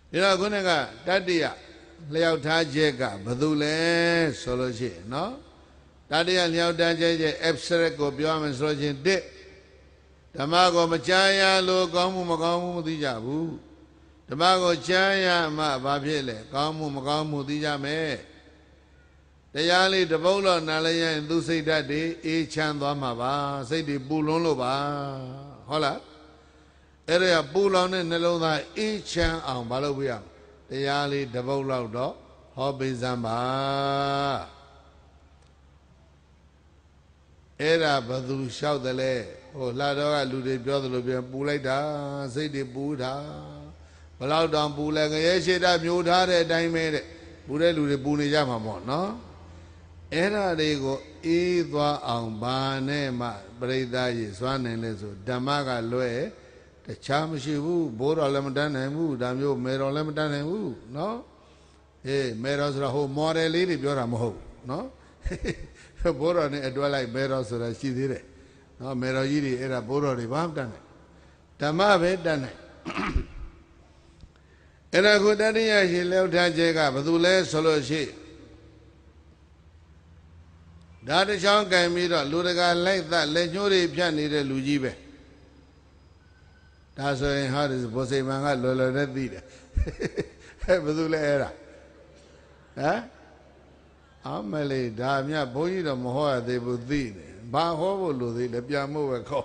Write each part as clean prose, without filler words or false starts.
Ira kunega tadiya liao tajeka badule solo chi no tadiya liao tajeje abstract koပြောမယ်ဆိုလို့ချင်းတစ်ဓမ္မကိုမချမ်းရလို့ကောင်းမှုမကောင်းမှုမသိကြဘူးဓမ္မကိုချမ်းရမှဘာဖြစ်လဲကောင်းမှုမကောင်းမှုသိကြမယ်တရားလေးတပုတ်တော့နားလည်းရင်သူစိတ်ဓာတ်တွေအေးချမ်းသွားမှာပါစိတ်တွေပူလွန်းလို့ပါဟုတ်လားအဲ့ဒါပူလောင်တဲ့နှလုံးသားအေးချမ်းအောင်မလုပ်ပြရတရားလေးတပုတ်လောက်တော့ဟောပေးစမ်းပါအဲ့ဒါဘသူလျှောက်တယ်လဲဟိုလှတော့ကလူတွေပြောသလိုပြန်ပူလိုက်တာစိတ်တွေပူတာဘလောက်တောင်ပူလဲငရဲရှိတာမျိုးထားတဲ့အတိုင်းပဲတဲ့ပူတဲ့လူတွေပူနေကြမှာပေါ့နော်အဲ့ဒါတွေကိုအေးသွားအောင်ဘာနဲ့မှပရိသတ်ကြီးစွမ်းနိုင်လဲဆိုဓမ္မကလွဲတခြားမရှိဘူးဘိုးတော်လည်းမတန်းနိုင်ဘူးဒါမျိုးမေတော်လည်းမတန်းနိုင်ဘူးနော်အေးမေတော်ဆိုတော့ဟိုမော်ဒယ်လေးတွေပြောတာမဟုတ်နော်ဘိုးတော်နဲ့အတွဲလိုက်မေတော်ဆိုတာရှိသေးတယ်နော်မေတော်ကြီးတွေအဲ့ဒါဘိုးတော်တွေဘာမှတန်းနိုင်ဓမ္မပဲတန်းနိုင်အဲ့ဒါကိုတတိယရှိလျှောက်ထားခြင်းကဘယ်သူလဲဆိုလို့ရှိဒါတချောင်းကင်ပြီးတော့လူတကာလိုက်သက်လက်ညှိုးတွေဖြတ်နေတဲ့လူကြီးပဲဒါဆိုရင်ဟာဒီဘုစိမန်ကလော်လော်နဲ့သိတယ်ဘယ်သူလဲအဲ့ဒါဟမ်အမလေးဒါမြတ်ဘုန်းကြီးတော့မဟောရသေးဘူးသိတယ်ဘာဟောဖို့လို့သေးလဲပြန်မို့ပဲခေါ်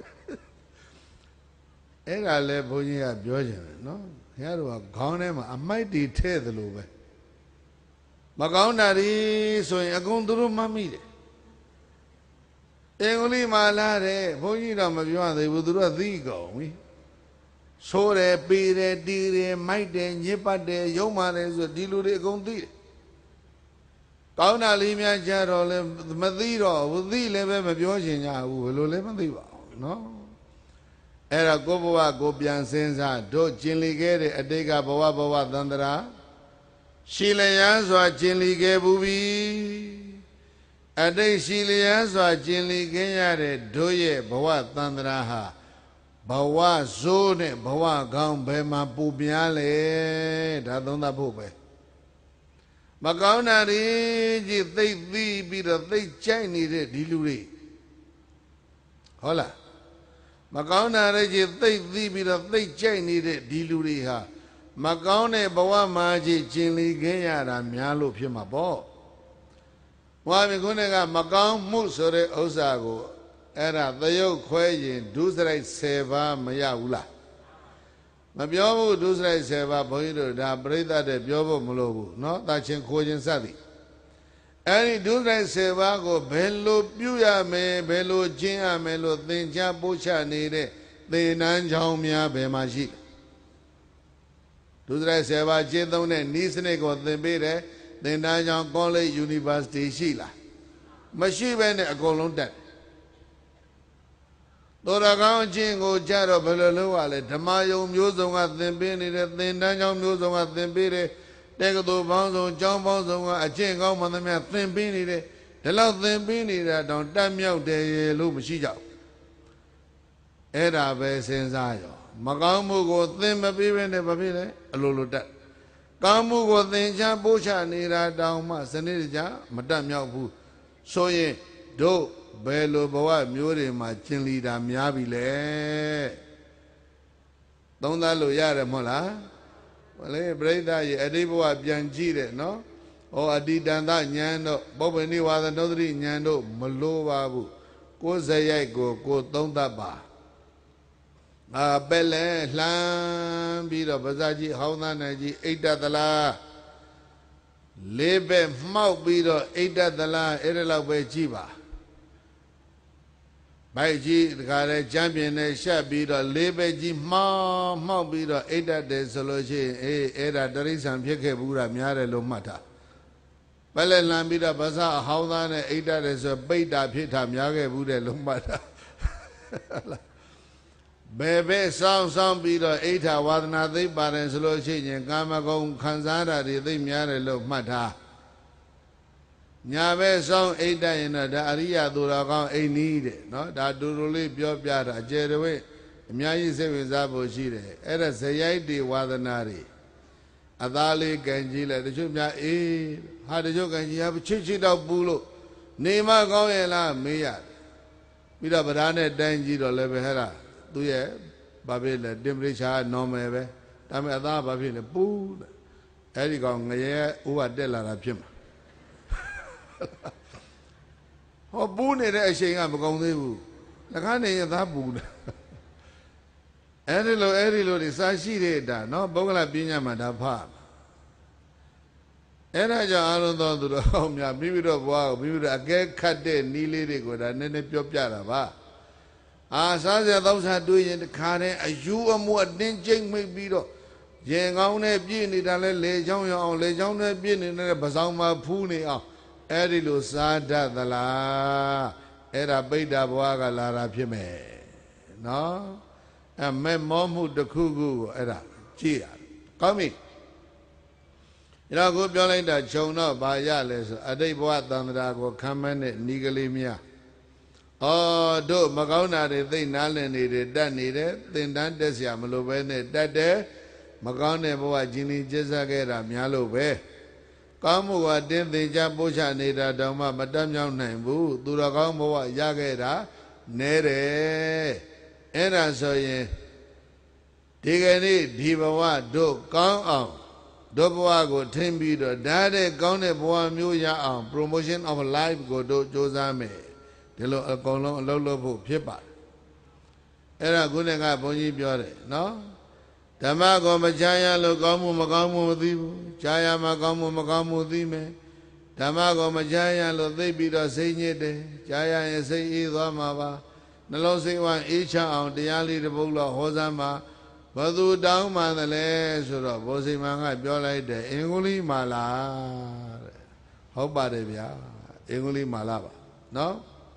အဲ့ဒါလဲဘုန်းကြီးကပြောကြတယ်နော်ခင်ဗျားတို့ကခေါင်းထဲမှာအမိုက်တီထဲ့သလိုပဲမကောင်းတာတွေဆိုရင်အကုန်သူတို့မှတ်မိတယ်အင်္ဂလိပ်မှာလာတယ်ဘုန်းကြီးတော့မပြောသေးဘူးသူတို့ကသိကုန်ပြီဆိုးတယ်ပေတယ်တီးတယ်မိုက်တယ်ညစ်ပတ်တယ်ရုံမာတယ်ဆိုဒီလူတွေအကုန်သိတယ်ကောင်းတာလေးများကြတော့လဲမသိတော့ဘူးသိလည်းပဲမပြောချင်ကြဘူးဘယ်လိုလဲမသိပါဘူးနော်အဲ့ဒါကိုဘဝကိုပြန်စဉ်းစားတို့ကျင်လီခဲ့တဲ့အတိတ်ကဘဝသန္တရာရှိလျန်းစွာကျင်လီခဲ့ဘူးပြီအတိတ်ရှိလျန်းစွာကျင်လီခဲ့ရတဲ့တို့ရဲ့ဘဝသန္တရာဟာဘဝဇိုးနဲ့ဘဝကောင်းဘယ်မှာပူပြားလဲဒါသုံးသပ်ဖို့ပဲမကောင်းတာတွေကြီးသိသိပြီးတော့သိကြိုက်နေတဲ့ဒီလူတွေဟုတ်လားမကောင်းတာတွေကြီးသိသိပြီးတော့သိကြိုက်နေတဲ့ဒီလူတွေဟာမကောင်းတဲ့ဘဝမှာကြီးကျင်လီခဲ့ရတာများလို့ဖြစ်မှာပေါ့ဘွားမြခုနဲ့ကမကောင်းမှုဆိုတဲ့ဥစ္စာကိုအဲ့ဒါသရုပ်ခွဲရင်ဒုစရိုက်10ပါးမရဘူးလားမပြောဘူးဒုစရိုက်10ပါးဘုန်းကြီးတို့ဒါပြိဿတဲ့ပြောဖို့မလိုဘူးเนาะတာချင်းခိုးချင်းစသည်အဲ့ဒီဒုစရိုက်10ပါးကိုဘယ်လိုပြုရမယ်ဘယ်လိုကျင့်ရမယ်လို့သင်ကြားပို့ချနေတဲ့သင်္นานကြောင်းများဘယ်မှာရှိဒုစရိုက်10ပါးကျင့်သုံးတဲ့ဤစနစ်ကိုသင်ပေးတယ်သင်္นานကြောင်း College University ရှိလားမရှိဘဲနဲ့အကုန်လုံးတက်တော်ရကောင်းချင်းကိုကြတော့ဘယ်လိုလုပ်ရလဲဓမ္မယုံမျိုးစုံကသင်ပေးနေတဲ့သင်တန်းကျောင်းမျိုးစုံကသင်ပေးတယ်တက္ကသိုလ်ပေါင်းစုံကျောင်းပေါင်းစုံကအကျင့်ကောင်းမှန်သမျှသင်ပေးနေတယ်ဒီလောက်သင်ပေးနေတာတောင်တက်မြောက်တယ်လို့မရှိကြဘူးအဲ့ဒါပဲစဉ်းစားရောမကောင်းမှုကိုသင်မပေးဘဲနဲ့ဘာဖြစ်လဲအလိုလိုတက်ကောင်းမှုကိုသင်ချပို့ချနေတာတောင်မှစနစ်တကျမတက်မြောက်ဘူးဆိုရင်တို့ဘယ်လိုဘဝမျိုးတွေမှာကျင်လီတာများပြီလဲသုံးသပ်လို့ရတယ်မဟုတ်လားဘလေပြိဿရဲ့အတိဘဝပြန်ကြည့်တယ်နော်ဟောအတိတန်သဉာဏ်တို့ပုပ္ပနိဝါဒနုဒ္ဓရိဉာဏ်တို့မလိုပါဘူးကိုယ်စရိုက်ကိုသုံးသပ်ပါပက်လဲလှမ်းပြီးတော့ပါဇာကြီးဟောင်းသားနိုင်ကြီးအိတ်တသလားလေးပဲမှောက်ပြီးတော့အိတ်တသလားအဲ့ဒါလောက်ပဲကြည့်ပါဘိုက်ကြီးတခါလဲကြမ်းပြင်းနဲ့ရှက်ပြီးတော့လေးပဲကြီးမှောက်ပြီးတော့အိတ်တတယ်ဆိုလို့ရှိရင်အေးအဲ့ဒါတရိစ္ဆာန်ဖြစ်ခဲ့ဘူးတာများတယ်လို့မှတ်တာပက်လဲလှမ်းပြီးတော့ပါဇာဟောင်းသားနဲ့အိတ်တတယ်ဆိုပိတ်တာဖြစ်တာများခဲ့ဘူးတယ်လို့မှတ်တာဘယ်ပဲစောင်းပြီးတော့အိဋ္ဌဝါဒနာသိပါတယ်ဆိုလို့ရှိရင်ကာမဂုဏ်ခံစားတာတွေသိများတယ်လို့မှတ်ထားညာပဲစောင်းအိဋ္ဌရင်တော့ဒါအရိယသူတော်ကောင်းအိမ်နီးတဲ့နော်ဒါတူတူလေးပြောပြတာအကျယ်တဝဲအများကြီးစိတ်ဝင်စားဖို့ရှိတယ်အဲ့ဒါဇယိုက်တွေဝါဒနာတွေအသားလေးကန်ကြီးလိုက်တချို့များအေးဟာတချို့ကန်ကြီးဟာချစ်ချစ်တော့ပူလို့နေမကောင်းရဲ့လားမေးရတယ်ပြီးတော့ဗရာနဲ့တိုင်းကြည့်တော့လည်းပဲဟဲ့လားသူရဲ့ဘာဖြစ်လဲ temperature normal ပဲဒါပေမဲ့အသားဘာဖြစ်လဲပူတယ်အဲ့ဒီကောင်ငရဲဥပတက်လာတာဖြစ်မှာဟောပူနေတဲ့အချိန်ကမကောင်းသေးဘူးလက်ခါနေရသားပူတယ်အဲ့ဒီလိုဒီစာရှိတဲ့အတာနော်ပုဂ္ဂလပညာမှာဒါဖတ်အဲ့ဒါကြောင့်အလုံးသောသူတော်ဟောများမိမိတို့ဘဝကိုမိမိတို့အကဲခတ်တဲ့နီးလေးတွေကိုဒါနည်းနည်းပြောပြတာပါအာစားစရာတောက်စားတွေးရင်တခါတည်းအယူအမှုအတင်းကျိတ်မိတ်ပြီးတော့ရင်ကောင်းနဲ့ပြည့်နေတာလဲလေချောင်းရအောင်လေချောင်းနဲ့ပြည့်နေတဲ့ပစောင်းမှာဖူးနေအောင်အဲ့ဒီလိုစားတတ်သလားအဲ့ဒါပိဋကဘဝကလာတာဖြစ်မယ်နော်အမဲမောမှုတစ်ခုခုကိုအဲ့ဒါကြည့်ရကောင်းပြီအဲ့တော့ကိုပြောလိုက်တာခြုံတော့ဘာရလဲဆိုအတိတ်ဘဝတန်ត្រာကိုခံမနဲ့ဤကလေးများဩတို့မကောင်းတာတွေသိနားလည်နေတယ်တတ်နေတယ်သင်တန်းတက်เสียမလို့ပဲနဲ့တတ်တယ်မကောင်းတဲ့ဘဝကျင်လည်ကျက်စားခဲ့တာများလို့ပဲကောင်းမှုကတင်းသင်ကြပို့ချနေတာတောင်မှမတတ်မြောက်နိုင်ဘူးသူတော်ကောင်းဘဝရခဲ့တာနဲတယ်အဲ့ဒါဆိုရင်ဒီကနေ့ဒီဘဝတို့ကောင်းအောင်တို့ဘဝကိုထိမ့်ပြီးတော့ဒါတဲ့ကောင်းတဲ့ဘဝမျိုးရအောင် promotion of life ကိုတို့စ조사မယ်ဒီလိုအကုန်လုံးအလုပ်လုပ်ဖို့ဖြစ်ပါတယ်အဲ့ဒါခုနကဘုန်းကြီးပြောတယ်နော်ဓမ္မကိုမချာရလို့ကောင်းမှုမကောင်းမှုမသိဘူးချာရမှာကောင်းမှုမကောင်းမှုသိမယ်ဓမ္မကိုမချာရလို့သိပြီးတော့စိတ်ညစ်တယ်ချာရရင်စိတ်အေးသွားမှာပါနှလုံးစိတ်ဝမ်းအေးချအောင်တရားလေးတစ်ပုဒ်လောက်ဟောစမ်းမှာဘသူတောင်းမှသလဲဆိုတော့ဘိုးစိမ္မာကပြောလိုက်တယ်အင်္ဂုလိမာလာတဲ့ဟုတ်ပါတယ်ဗျာအင်္ဂုလိမာလာပါနော်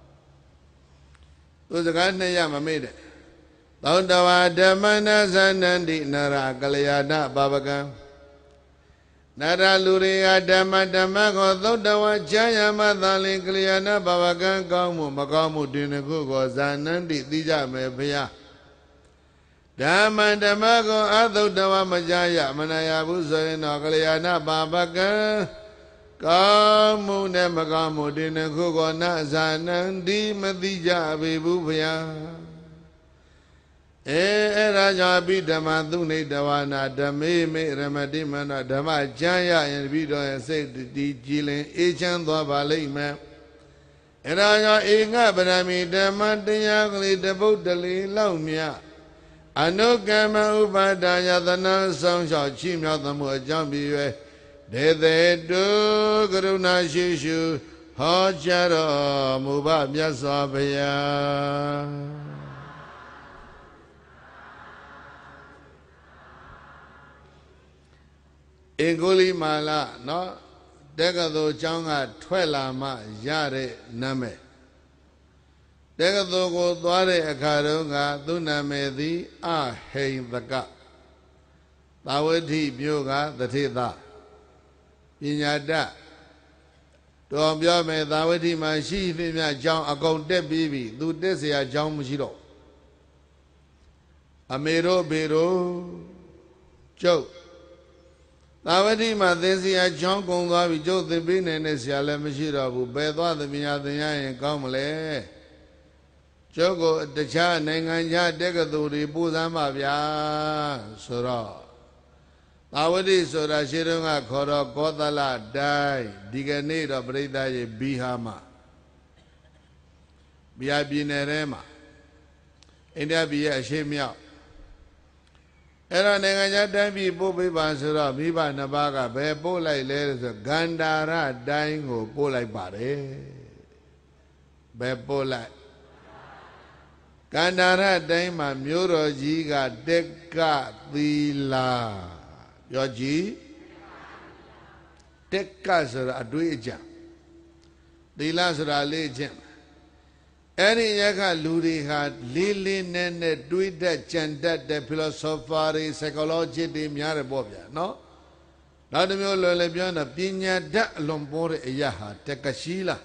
သူစကားနှစ်ရမမေ့တဲ့သောတဝါဓမ္မနာသနန္တိနရကလျာဏဘာဝကံနရလူတွေကဓမ္မကိုသောတဝါချာယမသာလင်ကလျာဏဘာဝကံကောင်းမှုမကောင်းမှုတွင်ခုကိုဇာနန္တိသိကြမယ်ဘုရားဓမ္မကိုအသုတဝါမချာယမနာယဘူးဆိုရင်တော့ကလျာဏဘာဝကံကောင်းမှုနဲ့မကောင်းမှုတွင်ခုကိုနဇာနန္တိမသိကြပေဘူးဘုရားအဲ့ဒါကြောင့်အဘိဓမ္မာသုနေတဝနာဓမေမေရမတိမနောဓမ္မကျမ်းရရင်ပြီးတော့စိတ်တည်ကြည်လင်အေးချမ်းသွားပါလိမ့်မယ်အဲ့ဒါကြောင့်ဧငဗရမိဓမ္မတရားကလေးတပုတ်တလေလောက်မြအနုကမ္မဥပါဒာယသနာဆောင်လျှောက်ချီးမြှောက်သမှုအကြောင်းပြ၍ဒေသေတုကရုဏာရှိရှုဟောကြားတော်မူပါမြတ်စွာဘုရားအင်္ဂုလိမာလနော်တက္ကသိုလ်ကျောင်းကထွက်လာမှရတဲ့နာမည်တက္ကသိုလ်ကိုသွားတဲ့အခါတုန်းကသူ့နာမည်သည်အဟိန္ဒကသာဝတိမြို့ကသတိသပညာတတ်တော်ပြောမယ်သာဝတိမှာရှိသမျှကျောင်းအကုန်တက်ပြီးပြီသူတက်เสียကျောင်းမရှိတော့အမေတို့ဘေတို့ကျုပ်သာဝတိမှာသင်เสียကျောင်းကုန်သွားပြီကျုပ်သင်ပေးနေတဲ့ဆရာလည်းမရှိတော့ဘူးဘယ်သွားသင်ရသင်ရရင်ကောင်းမလဲကျုပ်ကိုတခြားနိုင်ငံခြားတက္ကသိုလ်တွေပို့စမ်းပါဗျာဆိုတော့သာဝတိဆိုတာရှင်းတော့ကခေါ်တော့ကောသလတိုင်းဒီကနေ့တော့ပြိဿရေဘီဟာမှာဘီဟာပြည်နယ်ထဲမှာအိန္ဒိယပြည်ရဲ့အရှေ့မြောက်အဲ့တော့နိုင်ငံခြားတိုင်းပြည်ပို့ပေးပါဆိုတော့မိဘနှစ်ပါးကဘယ်ပို့လိုက်လဲဆိုဂန္ဓာရတိုင်းကိုပို့လိုက်ပါတယ်ဘယ်ပို့လိုက်ကန္ဓာရတိုင်းမှာမြို့တော်ကြီးကတက္ကသီလာပြောကြည့်တက္ကဆိုတာအတွေ့အကြံသီလဆိုတာလေးအကျင့်အဲ့ဒီရခလူတွေဟာလေးလေးနက်နက်တွေးတတ်ကြံတတ်တဲ့ philosopher တွေ psychology တွေများတယ်ပေါ့ဗျာနော်နောက်တစ်မျိုးလွယ်လွယ်ပြောရင်ပညာတတ်အလွန်ပေါ်တဲ့အရာဟာတက္ကရှိလား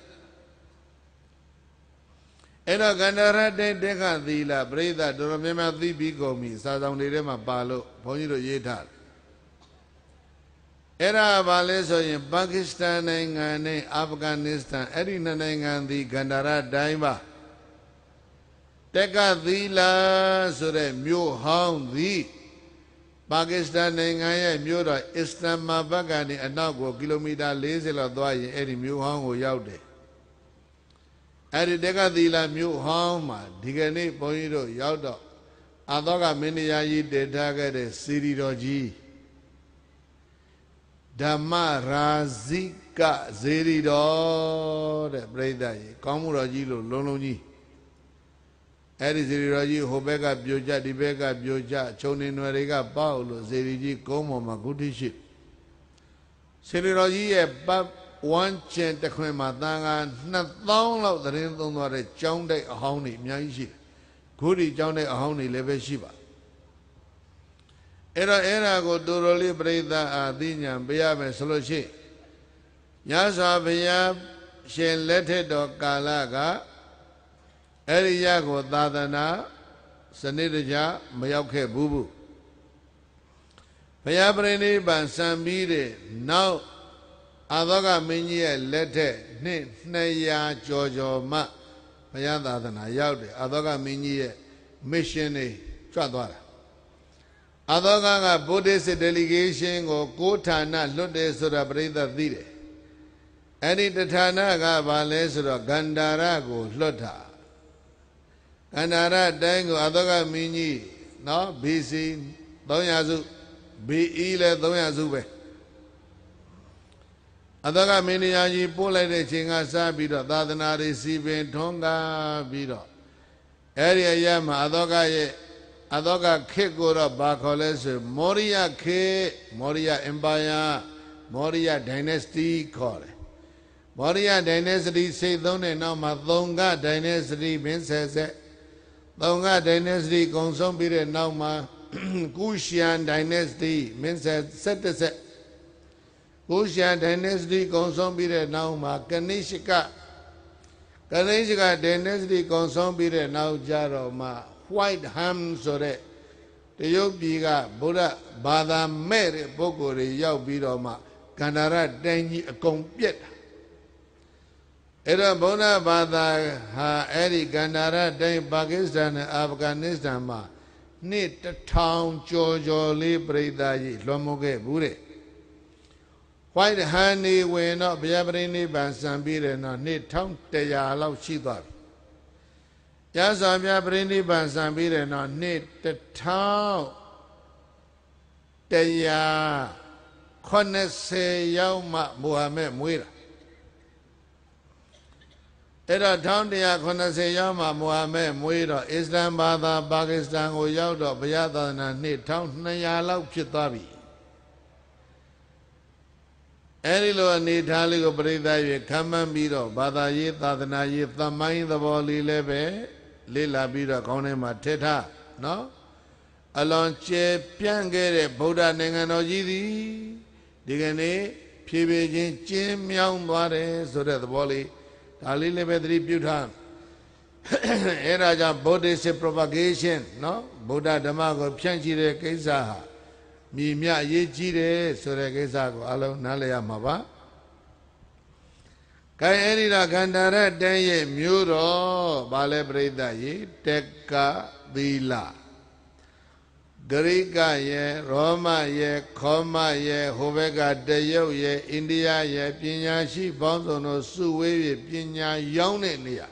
အဲ့တော့ကန္ဓာရတဲ့တက္ကသီလပရိသတ်တော်တော်များများသိပြီးကုန်ပြီစာဆောင်တွေထဲမှာပါလို့ဘုန်းကြီးတို့ရေးထားတယ်အဲ့ဒါဘာလဲဆိုရင်ပါကစ္စတန်နိုင်ငံနဲ့အာဖဂန်နစ္စတန်အဲ့ဒီနှစ်နိုင်ငံသည်ဂန္ဓာရတိုင်းပါတက်ကသီလာဆိုတဲ့မြို့ဟောင်းသည်ပါကစ္စတန်နိုင်ငံရဲ့မြို့တော်အစ္စလာမာဘတ်ကနေအနောက်ကိုကီလိုမီတာ40လောက်သွားရင်အဲ့ဒီမြို့ဟောင်းကိုရောက်တယ်အဲ့ဒီတက်ကသီလာမြို့ဟောင်းမှာဒီကနေ့ဘုန်းကြီးတို့ရောက်တော့အာသောကမင်းတရားကြီးတည်ထားခဲ့တဲ့စီရီတော်ကြီးဓမ္မရာဇိကဇေရီတော်တဲ့ပြိဿကြီးကောင်းမှုတော်ကြီးလို့လုံးလုံးကြီးအဲ့ဒီဇေရီတော်ကြီးဟိုဘက်ကပြိုကျဒီဘက်ကပြိုကျခြုံနေနွယ်တွေကပေါက်လို့ဇေရီကြီးကုန်းပေါ်မှာဂုတိရှိဇေရီတော်ကြီးရဲ့ပတ်ဝန်းကျင်တစ်ခွင်မှာတန်ခါ2000လောက်သတင်းသုံးသွားတဲ့ကျောင်းတိုက်အဟောင်းတွေအများကြီးရှိဂုတိကျောင်းတိုက်အဟောင်းတွေလည်းပဲရှိပါအဲ့ဒါကိုတူတော်လေးပြိဿအာသိဉာဏ်ပေးရမယ်ဆိုလို့ရှိညစွာဘုရားရှင်လက်ထက်တော်ကာလကအဲ့ဒီရကိုသာသနာစနစ်တကျမရောက်ခဲ့ဘူးဘုရားပြိဋိဘံစံပြီးတဲ့နောက်အာသောကမင်းကြီးရဲ့လက်ထက်နှစ်200ကျော်မှဘုရားသာသနာရောက်တယ်အာသောကမင်းကြီးရဲ့ mission တွေကြွသွားတာအာသောကဗုဒ္ဓစစ် delegation ကို6ဌာနလွတ်တယ်ဆိုတာပြိဿသိတယ်အဲ့ဒီတဌာနကဘာလဲဆိုတော့ဂန္ဓာရကိုလွတ်တာဂန္ဓာရတိုင်းကိုအာသောကမင်းကြီးနော် BC 300စု BE လဲ300စုပဲအာသောကမင်းတရားကြီးပို့လိုက်တဲ့ချိန်ကစပြီးတော့သာသနာတွေစီပင်ထွန်းကားပြီးတော့အဲ့ဒီအရာမှာအာသောကရဲ့အာသောကခေတ်ကိုတော့ဘာခေါ်လဲဆိုမောရိယခေတ်မောရိယ empire မောရိယ dynasty ခေါ်တယ်မောရိယ dynasty စိတ်သုံးတဲ့နောက်မှာသုံက dynasty မင်းဆက်ဆက်သုံက dynasty ကုံဆုံးပြီးတဲ့နောက်မှာကုရှန် dynasty မင်းဆက်17ဆက်ကုရှန် dynasty ကုံဆုံးပြီးတဲ့နောက်မှာကနိရှက dynasty ကုံဆုံးပြီးတဲ့နောက်ကြတော့မှWhite Ham ဆိုတဲ့တရုတ်ပြည်ကဗုဒ္ဓဘာသာမဲ့တဲ့ပုဂ္ဂိုလ်တွေရောက်ပြီးတော့မှကန္ဓာရတိုင်းကြီးအကုန်ပြက်တာအဲ့တော့ဗုဒ္ဓဘာသာဟာအဲ့ဒီကန္ဓာရတိုင်းပါကစ္စတန်နဲ့အာဖဂန်နစ္စတန်မှာနှစ်1000ကျော်လေးပြိဿကြီးလွှမ်းမိုးခဲ့ဘူးတဲ့ White Ham နေဝင်တော့ဘုရားပရိနိဗ္ဗာန်စံပြီးတဲ့နောက်နှစ်1100လောက်ရှိသွားပြီရသော်ပြပြိဋိဘံစံပြီးတဲ့နောက်နှစ်1180ရောက်မှမိုဟာမက်မွေးတာအဲ့တော့1180ရောက်မှမိုဟာမက်မွေးတော့အစ္စလာမ်ဘာသာပါကစ္စတန်ကိုရောက်တော့ဘုရားသာသနာနှစ်1200လောက်ဖြစ်သွားပြီအဲ့ဒီလိုအနေထားလေးကိုပြိဿရွေခံမှန်းပြီးတော့ဘာသာရေးသာသနာရေးသမိုင်းသဘောလေးလည်းပဲလေ့လာပြီးတော့ခေါင်းထဲမှာထည့်ထားနော်အလွန်ကျယ်ပြန့်ခဲ့တဲ့ဗုဒ္ဓနိုင်ငံတော်ကြီးသည်ဒီကနေ့ဖြည်းဖြည်းချင်းကျင်းမြောင်းသွားတယ်ဆိုတဲ့သဘောလေးဒါလေးလည်းပဲသတိပြုထားအဲ့ဒါကြောင့် Buddhist propagation နော်ဗုဒ္ဓဓမ္မကိုဖြန့်ချိတဲ့ကိစ္စဟာမြည်မြအရေးကြီးတယ်ဆိုတဲ့ကိစ္စကိုအလုံးနားလည်ရမှာပါကဲအဲ့ဒီတော့ခန္ဓာရတန်းရဲ့မျိုးတော်ဘာလဲပြိဿရေတက်ကသီလဂရိကရဲ့ရောမရဲ့ခောမရဲ့ဟိုဘက်ကတရုတ်ရဲ့အိန္ဒိယရဲ့ပညာရှိပေါင်းစုံတို့စုဝေးပြီးပညာရောင်းတဲ့နေရာ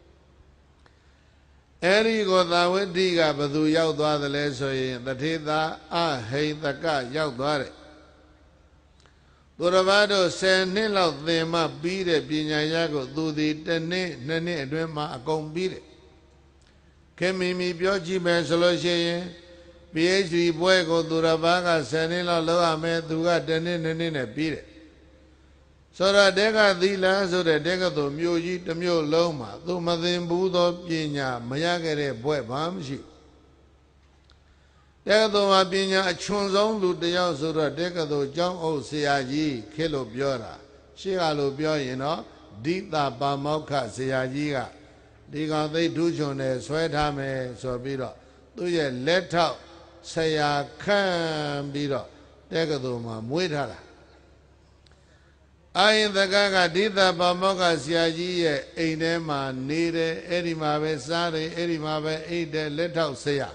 အဲ့ဒီကိုသာဝတိကဘသူရောက်သွားသလဲဆိုရင်တထေသာအဟိတကရောက်သွားတယ်သူတော်ဘာတို့10နှစ်လောက်သင်မှပြီးတဲ့ပညာရကိုသူသည်တစ်နှစ်နှစ်နှစ်အတွင်းမှာအကုန်ပြီးတယ်ခင်မီမီပြောကြည့်မယ်ဆိုလို့ရှိရင် PhD ဘွဲကိုသူတော်ဘာက10နှစ်လောက်လုပ်ရမယ်သူကတစ်နှစ်နှစ်နှစ်နဲ့ပြီးတယ်ဆိုတော့တေကသီလဆိုတဲ့တေကသို့မြို့ကြီးတစ်မြို့လုံးမှာသူမသင်ဘူးသောပညာမရခဲ့တဲ့ဘွဲဘာမှမရှိတေကသို့မှာပညာအချွန်ဆုံးလူတယောက်ဆိုတော့တေကသို့ကျောင်းအုပ်ဆရာကြီးခေလို့ပြောတာရှေ့ကလို့ပြောရင်တော့ဒိတာပါမောက္ခဆရာကြီးကဒီကောင်သိထူးချွန်တယ်ဆွဲထားမယ်ဆိုပြီးတော့သူ့ရဲ့လက်ထောက်ဆရာခန့်ပြီးတော့တေကသို့မှာမွေးထားတာအာယင်တကကဒိသဗမောကဆရာကြီးရဲ့အိမ်ထဲမှာနေတယ်အဲ့ဒီမှာပဲစားတယ်အဲ့ဒီမှာပဲအိတ်တယ်လက်ထောက်ဆရာ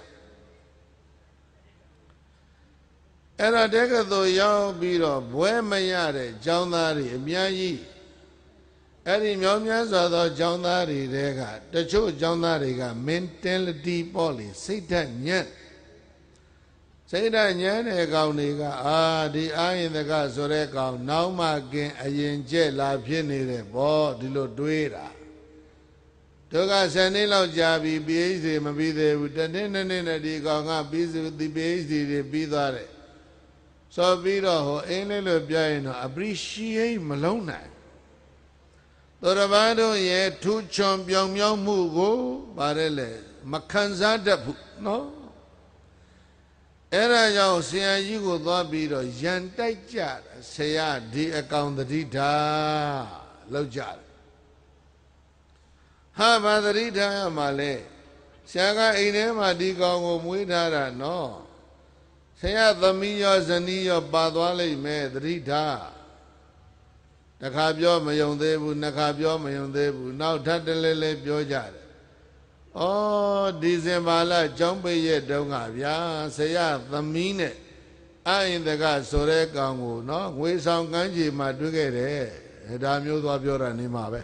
အဲ့ဒါတက္ကသိုလ်ရောက်ပြီးတော့ဘွဲမရတဲ့ကျောင်းသားတွေအများကြီးအဲ့ဒီမြောင်များစွာသောကျောင်းသားတွေတဲကတချို့ကျောင်းသားတွေက mentality ပေါ့လေစိတ်ဓာတ်ညံ့စိတ်ဓာတ်ညံ့တဲ့ကောင်တွေကဒီအာယင်တကဆိုတဲ့ကောင်နောက်မှကင်အရင်ကျက်လာဖြစ်နေတဲ့ဘောဒီလိုတွေးတာတို့က10နှစ်လောက်ကြာပြီ PhD မပြီးသေးဘူးတစ်နှစ်နှစ်နှစ်နဲ့ဒီကောင်ကပြီးစုဒီ PhD တွေပြီးသွားတယ်ဆိုပြီးတော့ဟိုအင်းလေးလိုပြရင်တော့ appreciate မလုံးနိုင်သူတစ်ပါးတို့ရဲ့ထူးချွန်ပြောင်မြောက်မှုကိုပါတယ်လေမခံစားတတ်ဘူးနော်အဲ့ဒါကြောင့်ဆရာကြီးကိုသွားပြီးတော့ရန်တိုက်ကြတာဆရာဒီအကောင်သတိထားလောက်ကြတယ်ဟာဘာသတိထားရမှာလဲဆရာကအိမ်ထဲမှာဒီကောင်ကိုမွေးထားတာနော်ဆရာသမီးရောဇနီးရောပါသွားလိမ့်မယ်သတိထားတစ်ခါပြောမယုံသေးဘူးနှစ်ခါပြောမယုံသေးဘူးနောက်ထပ်တလဲလဲပြောကြတယ်ဩဒီဇင်ဘာလကျောင်းပိတ်ရဲ့တုန်းကဗျာဆရာသမီးနဲ့အာယင်တကဆိုတဲ့ကောင်ကိုနော်ငွေဆောင်ကမ်းခြေမှာတွေ့ခဲ့တယ်ဒါမျိုးသွားပြောတာနေမှာပဲ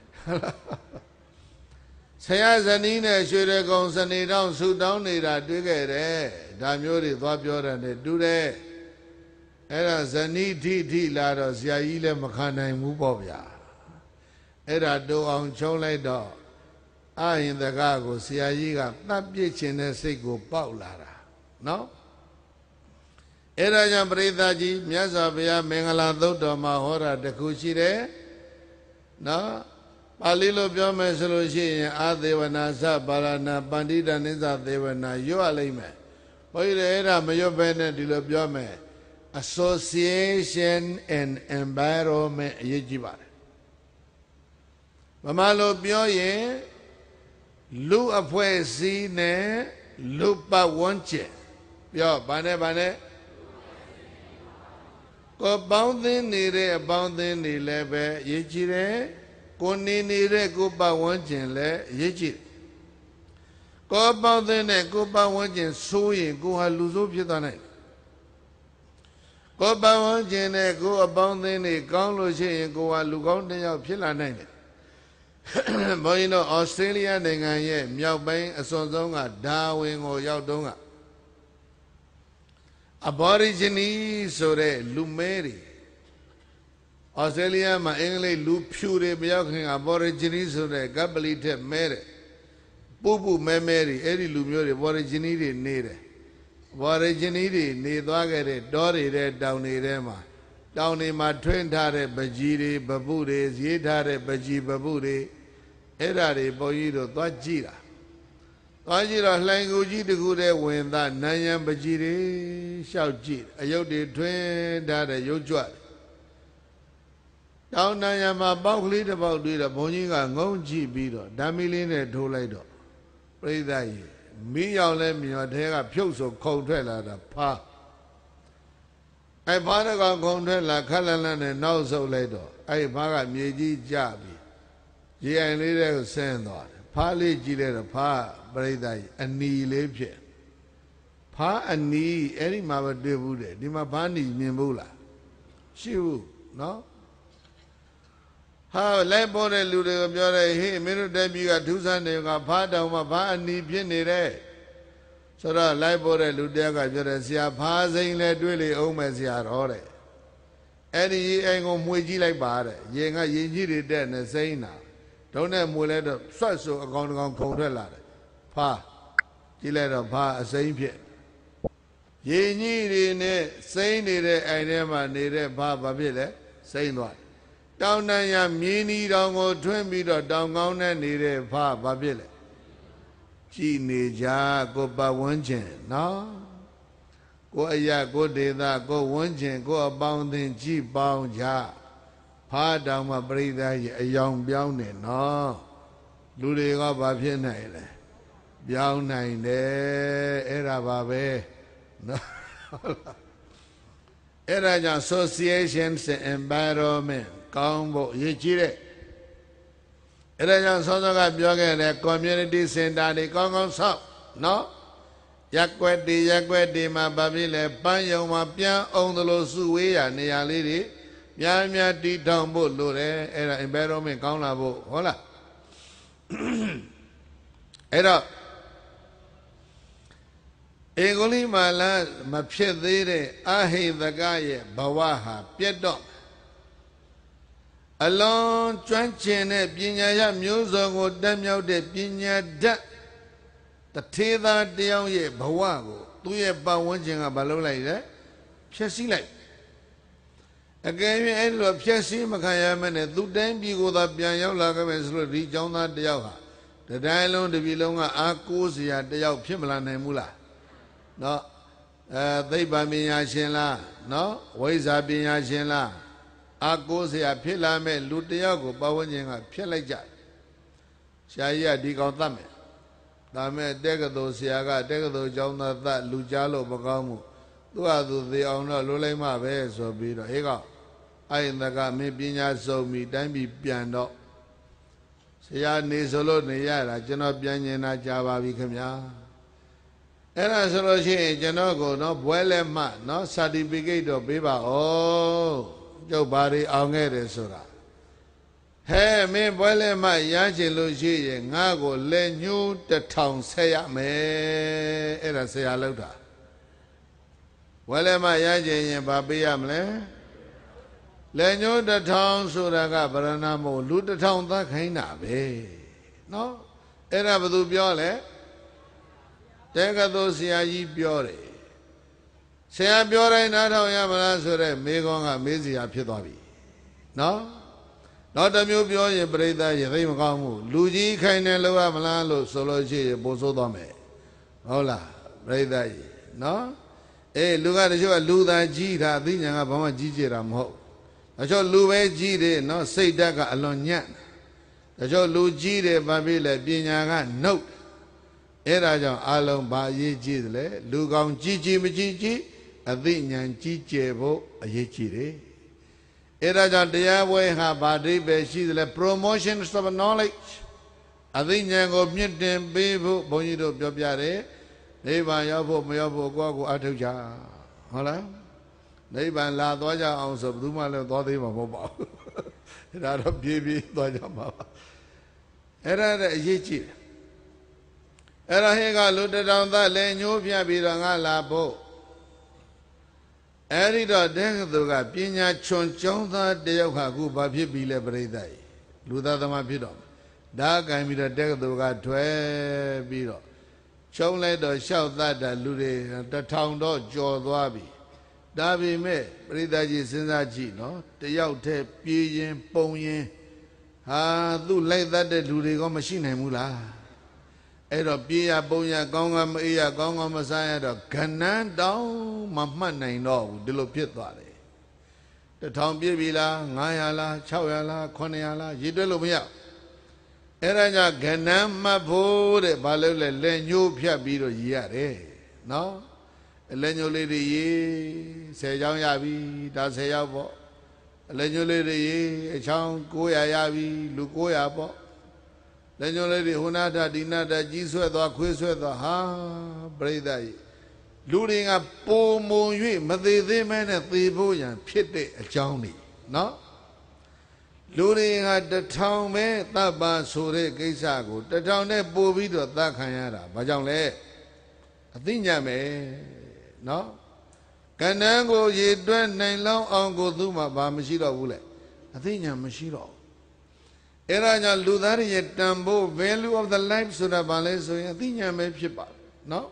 ဆရာဇနီးနဲ့ရွှေရကုံစနေတောင်းဆူတောင်းနေတာတွေ့ခဲ့တယ်ဒါမျိုးတွေသွားပြောတာနဲ့တူတယ်အဲ့ဒါဇနီးထိလာတော့ဆရာကြီးလည်းမခံနိုင်ဘူးပေါ့ဗျာအဲ့ဒါတူအောင်ချုံးလိုက်တော့အာယင်တကကိုဆရာကြီးကတတ်ပြစ်ခြင်းတဲ့စိတ်ကိုပေါက်လာတာနော်အဲ့ဒါကြောင့်ပရိသတ်ကြီးမြတ်စွာဘုရားမင်္ဂလာသုတ်တော်မှာဟောတာတခုရှိတယ်နော်ပါဠိလိုပြောမယ်ဆိုလို့ရှိရင်အာသေဝနာသပါရဏပန္တိတနိစ္စသေဝနာရွတ်ရလိမ့်မယ်ဘုရားအဲ့ဒါမရွတ်ဘဲနဲ့ဒီလိုပြောမယ် association and environment အရေးကြီးပါတယ်ဗမာလိုပြောရင်လူအဖွဲ့အစည်းနဲ့လူပတ်ဝန်းကျင်ပြောဗာနဲ့ကိုပေါင်းသင်းနေတဲ့အပေါင်းသင်းတွေလည်းပဲအရေးကြီးတယ်ကိုနေတဲ့ကိုပတ်ဝန်းကျင်လည်းအရေးကြီးတယ်ကိုပေါင်းသင်းတဲ့ကိုပတ်ဝန်းကျင်ဆိုးရင်ကိုဟာလူဆိုးဖြစ်သွားနိုင်တယ်ကိုပတ်ဝန်းကျင်နဲ့ကိုအပေါင်းသင်းတွေကောင်းလို့ရှိရင်ကိုဟာလူကောင်းတစ်ယောက်ဖြစ်လာနိုင်တယ်ဘုန်းကြီးတို့ဩစတြေးလျနိုင်ငံရဲ့မြောက်ပိုင်းအစွန်ဆုံးကဒါဝင်ကိုရောက်တုန်းက Aborigine ဆိုတဲ့လူမဲတွေဩစတြေးလျမှာအင်္ဂလိပ်လူဖြူတွေမရောက်ခင် Aborigine ဆိုတဲ့ကပလီထက်မဲတဲ့ပူမဲတွေအဲ့ဒီလူမျိုးတွေ Aborigine တွေနေတယ် Aborigine တွေနေသွားခဲ့တဲ့တောတွေတဲ့တောင်တွေထဲမှာတောင်တွေမှာထွင်းထားတဲ့ပကြီးတွေပပုတွေရေးထားတဲ့ပကြီးပပုတွေအဲ့ဓာတွေဘုန်းကြီးတို့သွားကြည့်တာသွားကြည့်တော့လှိုင်ကူကြီးတကူတဲ့ဝင်သားနန်းရံပကြီးတွေရှောက်ကြည့်အယုတ်တွေထွင်းထားတဲ့ရုပ်ကြွတောင်နန်းရံမှာပေါက်ကလေးတစ်ပေါက်တွေ့တော့ဘုန်းကြီးကငုံကြည့်ပြီးတော့ဓာမီလေးနဲ့ထိုးလိုက်တော့ပြိဿကြီးမီးရောင်လဲမြော်ထဲကဖြုတ်ဆိုခုံထွက်လာတာဖားအဲ့ဖားတကောင်ခုံထွက်လာခက်လန့်လန့်နဲ့နောက်ဆုပ်လိုက်တော့အဲ့ဖားကမြေကြီးကျပြီးရေအိုင်လေးတွေကိုဆင်းသွားတယ်ဖားလေးကြည့်လိုက်တော့ဖားပရိသတ်ကြီးအနီလေးဖြစ်ဖားအနီအဲ့ဒီမှာပဲတွေ့ဘူးတယ်ဒီမှာဖားနီမြင်ဘူးလားရှိဘူးနော်ဟာလိုက်ပေါ်တဲ့လူတွေကပြောတယ်ဟေးမင်းတို့တက်ပြီးကထူးဆန်းတယ်ကဖားတောင်မှာဖားအနီဖြစ်နေတယ်ဆိုတော့လိုက်ပေါ်တဲ့လူတယောက်ကပြောတယ်ဆရာဖားစိန်လဲတွေ့လေအောင်မယ်ဆရာတော်တဲ့အဲ့ဒီရေအိမ်ကိုမှွေကြည့်လိုက်ပါတဲ့ရေကရေကြီးတွေတက်နေစိမ့်တာဒုံးနဲ့မှွေလဲတော့ဆွတ်ဆိုအကောင်တကောင်ခုံထွက်လာတယ်ဖားကြည့်လိုက်တော့ဖားအစိမ့်ဖြစ်ရေကြီးတွေနဲ့စိမ့်နေတဲ့အိမ်ထဲမှာနေတဲ့ဖားဘာဖြစ်လဲစိမ့်သွားတောင်တန်ရမြင်းဤတောင်ကိုထွင်းပြီးတော့တောင်ကောင်းနဲ့နေတဲ့ဖားဘာဖြစ်လဲကြည်နေကြကိုပတ်ဝန်းကျင်နော်ကိုအရာကိုဒေသကိုဝန်းကျင်ကိုအပေါင်းအသင်းကြည်ပေါင်းကြဖားတောင်မှာပြိဿကြီးအယောင်ပြောင်းနေနော်လူတွေကဘာဖြစ်နိုင်လဲပြောင်းနိုင်တယ်အဲ့ဒါပါပဲနော်အဲ့ဒါကြောင့် associations and environment ကောင်းဖို့အရေးကြီးတဲ့အဲ့ဒါကြောင့်ဆောစောကပြောခဲ့တဲ့ community center တွေကောင်းကောင်းဆောက်နော်ရက်ွက်တွေမှာဗာပြီလဲပန်းယုံမှာပြန်အောင်သလိုစုဝေးရနေရာလေးတွေများတည်ထောင်ဖို့လိုတယ်အဲ့ဒါ environment ကောင်းလာဖို့ဟုတ်လားအဲ့တော့ဧကုလိမာလမဖြစ်သေးတဲ့အဟိတကရဲ့ဘဝဟာပြတ်တော့အလွန်ကျွမ်းကျင်တဲ့ပညာရမျိုးစုံကိုတက်မြောက်တဲ့ပညာဓာတ်တထေသာတယောက်ရဲ့ဘဝကိုသူ့ရဲ့ပတ်ဝန်းကျင်ကမလုပ်လိုက်လဲဖျက်ဆီးလိုက်အကယ်၍အဲ့လိုဖျက်ဆီးမခံရမနဲ့သူတိုင်းပြည်ကိုသာပြန်ရောက်လာခဲ့မယ်ဆိုလို့ဒီကျောင်းသားတယောက်ဟာတတိုင်းလုံးတစ်ပြည်လုံးကအားကိုးစရာတယောက်ဖြစ်မလာနိုင်ဘူးလားနော်သိပ္ပံပညာရှင်လားနော်ဝိဇ္ဇာပညာရှင်လားအားကိုးစရာဖြစ်လာမဲ့လူတယောက်ကိုပတ်ဝန်းကျင်ကဖျက်လိုက်ကြဆရာကြီးကဒီကောင်သတ်မယ်ဒါမဲ့တက္ကသိုလ်ဆရာကတက္ကသိုလ်ကျောင်းသားသတ်လူကြားလို့မကောင်းဘူးသူ့ဟာသူသေအောင်တော့လွတ်လိုက်မှပဲဆိုပြီးတော့ဟေးကောင်အဲ့ဒါကမင်းပညာစုံပြီတိုင်းပြည်ပြန်တော့ဆရာနေဆိုလို့နေရတာကျွန်တော်ပြန်ကျင်တာကြာပါပြီခင်ဗျာအဲ့ဒါဆိုလို့ရှိရင်ကျွန်တော်ကိုနော်ဘွဲလက်မှနော် certificate တော့ပေးပါဦးကျုပ်ဘာတွေအောင်ခဲ့တယ်ဆိုတာဟဲမင်းဘွဲလက်မှရချင်လို့ရှိရင်ငါ့ကိုလက်ညှိုး1000ဆက်ရမယ်အဲ့ဒါဆရာလောက်တာဘွဲလက်မှရချင်ရင်ဘာပေးရမလဲလက်ညှိုး1000ဆိုတာကဗရဏမို့လူ1000သတ်ခိုင်းတာပဲနော်အဲ့ဒါဘယ်သူပြောလဲတက္ကသိုလ်ဆရာကြီးပြောတယ်ဆရာပြောတိုင်းနားထောင်ရမလားဆိုတော့မေကောင်းကမေးစရာဖြစ်သွားပြီနော်နောက်တစ်မျိုးပြောရင်ပြိဿရေသိမကောင်းဘူးလူကြီးခိုင်းတယ်လို့ရမလားလို့ဆိုလို့ရှိရင်ပို့ဆိုးသွားမယ်ဟုတ်လားပြိဿရေနော်အေးလူကတချို့ကလူသားကြီးတာအသိဉာဏ်ကဘာမှကြီးကျယ်တာမဟုတ်တချို့လူပဲကြီးတယ်နော်စိတ်ဓာတ်ကအလွန်ညံ့တချို့လူကြီးတယ်ဘာဖြစ်လဲပညာကနှုတ်အဲ့ဒါကြောင့်အလုံးဘာအရေးကြီးတယ်လဲလူကောင်ကြီးမကြီးအသိဉာဏ်ကြီးကျယ်ဖို့အရေးကြီးတယ်အဲ့ဒါကြောင့်တရားပွဲဟာဗာဒိပဲရှိတယ်လဲ promotion of knowledge အသိဉာဏ်ကိုမြင့်တင်ပေးဖို့ဘုန်းကြီးတို့ပြောပြတယ်နိဗ္ဗာန်ရောက်ဖို့မရောက်ဖို့ကိုယ့်ကိုအထောက်ကြဟုတ်လားနိဗ္ဗာန်လာသွားကြအောင်ဆိုဘယ်သူမှလည်းသွားသေးမှာမဟုတ်ပါဘူးဒါတော့ပြေးသွားကြမှာပါအဲ့ဒါတဲ့အရေးကြီးတယ်အဲ့ဒါဟဲ့ကလူတထောင်သားလည်းညှိုးပြပြီးတော့ငါလာဖို့အဲ့ဒီတော့တက္ကသိုလ်ကပညာချွန်ကျောင်းသားတယောက်ဟာအခုဘာဖြစ်ပြီလဲပြိဿကြီးလူသားသမားဖြစ်တော့ဒါကံပြီးတော့တက္ကသိုလ်ကထွဲပြီးတော့ချုံလိုက်တော့လျှောက်သတ်တာလူတွေ1000တော့ကြော်သွားပြီဒါပေမဲ့ပြိဿကြီးစဉ်းစားကြည့်နော်တယောက်တည်းပြေးရင်ပုံရင်ဟာသူ့လိုက်သတ်တဲ့လူတွေကမရှိနိုင်ဘူးလားအဲ့တော့ပြေးရပုံရကောင်းကောင်းမအေးရကောင်းကောင်းမစားရတော့ခဏန်းတောင်းမမှတ်နိုင်တော့ဘူးဒီလိုဖြစ်သွားတယ်1000ပြည့်ပြီလား900လား600လား900လားရေးတွက်လို့မရအဲ့ဒါကြောင့်ခဏန်းမှတ်ဖို့တဲ့ဘာလို့လဲလက်ညှိုးဖြတ်ပြီးတော့ရေးရတယ်နော်လက်ညှိုးလေးတွေရေး10ချောင်းရပြီဒါ10ရောက်ပေါ့လက်ညှိုးလေးတွေရေးအချောင်း900ရပြီလူ900ပေါ့လက်ညှိုးလေးတွေဟိုနာထဒီနာထကြီးဆွဲသွားခွေးဆွဲသွားဟာပြိဿကြီးလူတွေကပုံမုံ၍မသေးသေးမဲနဲ့သေဖို့ရန်ဖြစ်တဲ့အကြောင်းတွေနော်လူတွေက1000ပဲတပ်ပါဆိုတဲ့ကိစ္စကို1000နဲ့ပို့ပြီးတော့သတ်ခံရတာဘာကြောင့်လဲအသိဉာဏ်ပဲနော်ကဏ္ဍကိုရည်တွက်နိုင်လောက်အောင်ကိုသူ့မှာဘာမရှိတော့ဘူးလေအသိဉာဏ်မရှိတော့အဲ့ဒါကြောင့်လူသားတွေရဲ့တန်ဖိုး value of the life ဆိုတာဘာလဲဆိုရင်အသိဉာဏ်ပဲဖြစ်ပါတယ်နော်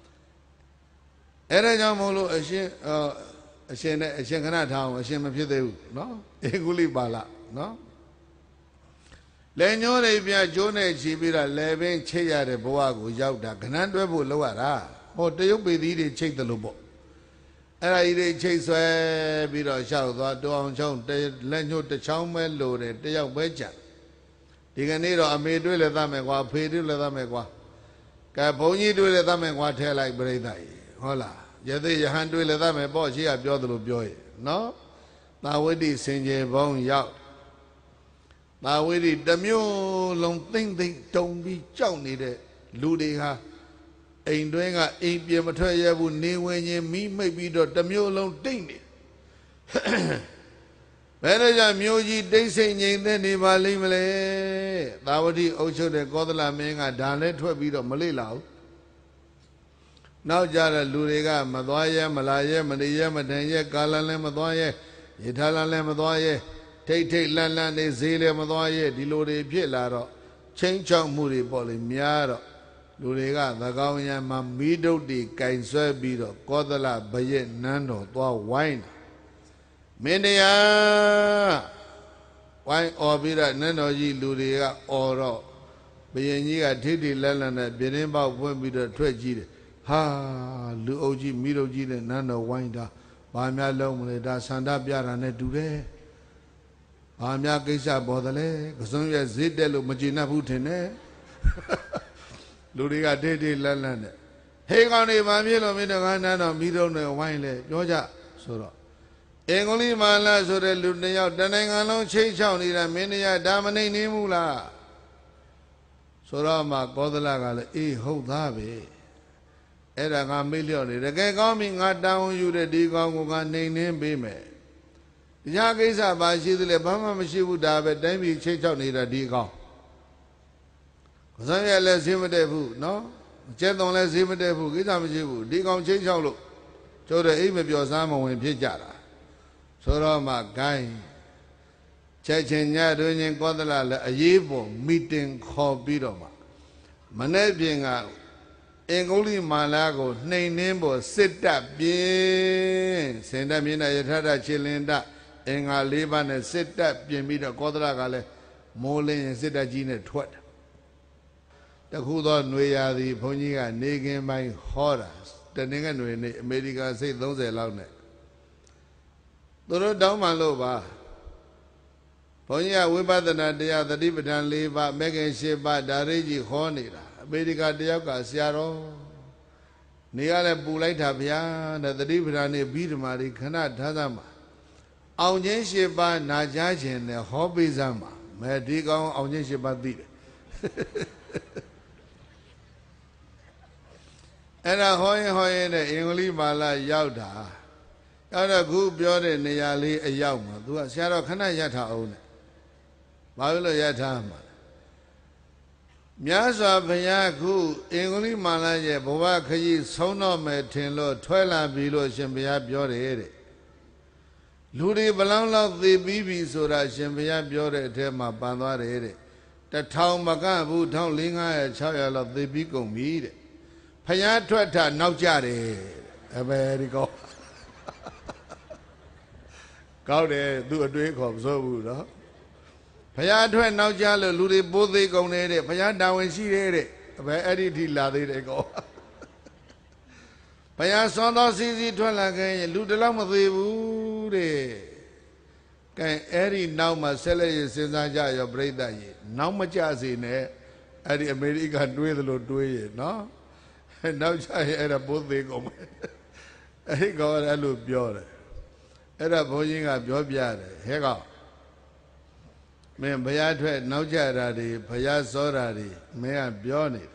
အဲ့ဒါကြောင့်မို့လို့အရှင်ခဏထားအောင်အရှင်မဖြစ်သေးဘူးနော်ဧကုလိပါဠနော်လက်ညှိုးတွေပြကျိုးနဲ့ချီပြီးတော့လက်ပင်ချိတ်ရတဲ့ဘဝကိုရောက်တာခဏန်းတွဲဖို့လောက်ရတာဟောတရုပ်ပေသီးတွေချိတ်တယ်လို့ပေါ့အဲ့ဒါကြီးတွေချိတ်ဆွဲပြီးတော့ရှောက်သွားတောင်ချောင်းလက်ညှိုးတစ်ချောင်းပဲလိုတယ်တယောက်ပဲကြံဒီကနေ့တော့အမေတွေ့လည်းသတ်မယ်ကွာဖေတွေ့လည်းသတ်မယ်ကွာကဲဘုန်းကြီးတွေ့လည်းသတ်မယ်ကွာထဲလိုက်ပြိဿကြီးဟုတ်လားယသိယဟန်တွေ့လည်းသတ်မယ်ပေါ့ရှိကပြောသလိုပြောရဲ့နော်သာဝတိစင်ကြယ်ဘုံရောက်သာဝေရီတစ်မျိုးလုံးသိမ့်သိမ့်တုံပြီးကြောက်နေတဲ့လူတွေဟာအိမ်တွင်းကအိမ်ပြေမထွက်ရဘူးနေဝင်ရင်မိမိတ်ပြီးတော့တစ်မျိုးလုံးတိတ်နေဘယ်လိုကြောင့်မျိုးကြီးတိတ်ဆိတ်ငြိမ်သက်နေပါလိမ့်မလဲသာဝတိအုပ်ချုပ်တဲ့ကောသလမင်းကဒါလည်းထွက်ပြီးတော့မလေ့လာဘူးနောက်ကြတဲ့လူတွေကမသွားရဲမလာရဲမနေရဲမထိုင်ရဲကာလလည်းမသွားရဲရထားလမ်းလည်းမသွားရဲထိတ်ထိတ်လန့်လန့်နေဈေးလည်းမသွားရဲဒီလိုတွေဖြစ်လာတော့ချင်းချောက်မှုတွေပေါ့လေများတော့လူတွေကသကောင်းရံမှာမီးဒုတ်တွေကင်ဆွဲပြီးတော့ကောသလဘရဲ့နန်းတော်သွားဝိုင်းမင်းတရားဝိုင်းអော်ပြီးတော့နန်းတော်ကြီးလူတွေကអော်တော့ဘယင်ကြီးကထိထိလန့်လန့်နဲ့ပြင်းပေါက်ဖွင့်ပြီးတော့ထွက်ကြည့်တယ်ဟာလူအုပ်ကြီးမိတို့ကြီးနဲ့နန်းတော်ဝိုင်းတာဘာများလုံးမလဲဒါဆန္ဒပြတာနဲ့တူတယ်ဘာများကိစ္စပေါ်တယ်လဲကစုံရဲ့ဈေးတက်လို့မကျေနပ်ဘူးထင်တယ်လူတွေကထိထိလန့်လန့်နဲ့ဟေးကောင်တွေဘာဖြစ်လို့မင်းတို့ကနန်းတော်မိတို့နဲ့ဝိုင်းလဲပြောကြဆိုတော့အင်္ဂလိပ်မာလာဆိုတဲ့လူတစ်ယောက်တနိုင်ငံလုံးချိတ်ချောက်နေတာမင်းတရားဒါမနိုင်နေဘူးလားဆိုတော့မှကောသလကလည်းအေးဟုတ်သားပဲအဲ့ဒါငါမေ့လျော့နေတကယ်ကောင်းပြီငါတောင်းယူတဲ့ဒီကောင်ကိုငါနှိမ်နှင်းပေးမယ်တရားကိစ္စပါရှိသလဲဘာမှမရှိဘူးဒါပဲတိုင်းပြည်ချိတ်ချောက်နေတာဒီကောင်ကစားရလည်းဈေးမတက်ဘူးနော်ကျဲတုံလည်းဈေးမတက်ဘူးကိစ္စမရှိဘူးဒီကောင်ချိတ်ချောက်လို့ကျိုးတဲ့အိမ်မပြောစားမဝင်ဖြစ်ကြတာဆိုတော့မှဂိုင်းချက်ချင်းညတွင်ချင်းကောသလလည်းအရေးပေါ်မီတင်ခေါ်ပြီးတော့မှမနေ့ပြင်ကအင်္ဂုလိမာလာကိုနှိမ်နှင်းဖို့စစ်တပ်ပြင်းစင်တပ်မြင်းနဲ့ယထထခြေလင်းတပ်အင်္ဂါ၄ပါးနဲ့စစ်တပ်ပြင်ပြီးတော့ကောသလကလည်းမိုးလင်းရင်စစ်တပ်ကြီးနဲ့ထွက်တယ်တခုသောຫນွေရာသီဘုန်းကြီးကနေကင်းပိုင်းဟောတာတနင်္ဂနွေနေ့အမေရိကန်စိတ်30လောက်နဲ့သူတို့တောင်းမှလို့ပါဘုန်းကြီးကဝိပဿနာတရားသတိပဋ္ဌာန်၄ပါးမဂ္ဂင်၈ပါးဒါရိကြီးခေါ်နေတာအမေရိကန်တယောက်ကဆရာတော်နေရလဲပူလိုက်တာဗျာတဲ့သတိပဋ္ဌာန်နဲ့ပြီးဓမ္မတွေခဏထားသမှာအောင်ချင်း၈ပါးနာကြားခြင်းနဲ့ဟောပေးစမ်းမှာမဲဒီကောင်အောင်ချင်း၈ပါးသိတယ်အဲ့ဒါဟောရင်တဲ့အင်္ဂလိပ်မာလာရောက်တာအဲ့တော့ခုပြောတဲ့နေရာလေးအရောက်မှာ तू ကဆရာတော်ခဏရထားအောင်နဲ့ဘာလို့လဲရထားမှာမြတ်စွာဘုရားခုအင်္ဂလိပ်မာလာရဲ့ဘဝခရီးဆုံးတော့မယ်ထင်လို့ထွက်လာပြီလို့ရှင်ဘုရားပြောတယ်တဲ့လူတွေဘလောင်းလောက်သေပြီးပြီဆိုတာရှင်ဘုရားပြောတဲ့အထဲမှာပန်သွားတယ်တဲ့1000မကဘူး1400 600လောက်သေပြီးကုန်ပြီတဲ့ဘုရားထွက်တာနောက်ကြတယ်အမေဒီကောကောက်တယ်သူအတွေးခေါ်မစိုးဘူးနော်ဘုရားထွက်နောက်ကြလို့လူတွေပိုးသေးကုန်တဲ့ဘုရားတာဝန်ရှိတဲ့အဘယ်အဲ့ဒီထိလာသေးတယ်ကောဘုရားစွမ်းတော်စီစီထွက်လာခဲ့ရင်လူတလောက်မသေးဘူးတဲ့ကဲအဲ့ဒီနောက်မှာဆက်လက်ရစဉ်းစားကြရောပြိဿကြီးနောက်မကြစေနဲ့အဲ့ဒီအမေရိကန်တွေးသလိုတွေးရင်နော်နောက်ကြရင်အဲ့ဒါပိုးသေးကုန်မယ်အဲ့ဒီကောအဲ့လိုပြောတယ်အဲ့ဒါဘုန်းကြီးကပြောပြတယ်ဟဲ့ကောင်မင်းဘုရားထွက်နောက်ကြတာတွေဘုရားစောတာတွေမင်းကပြောနေတာ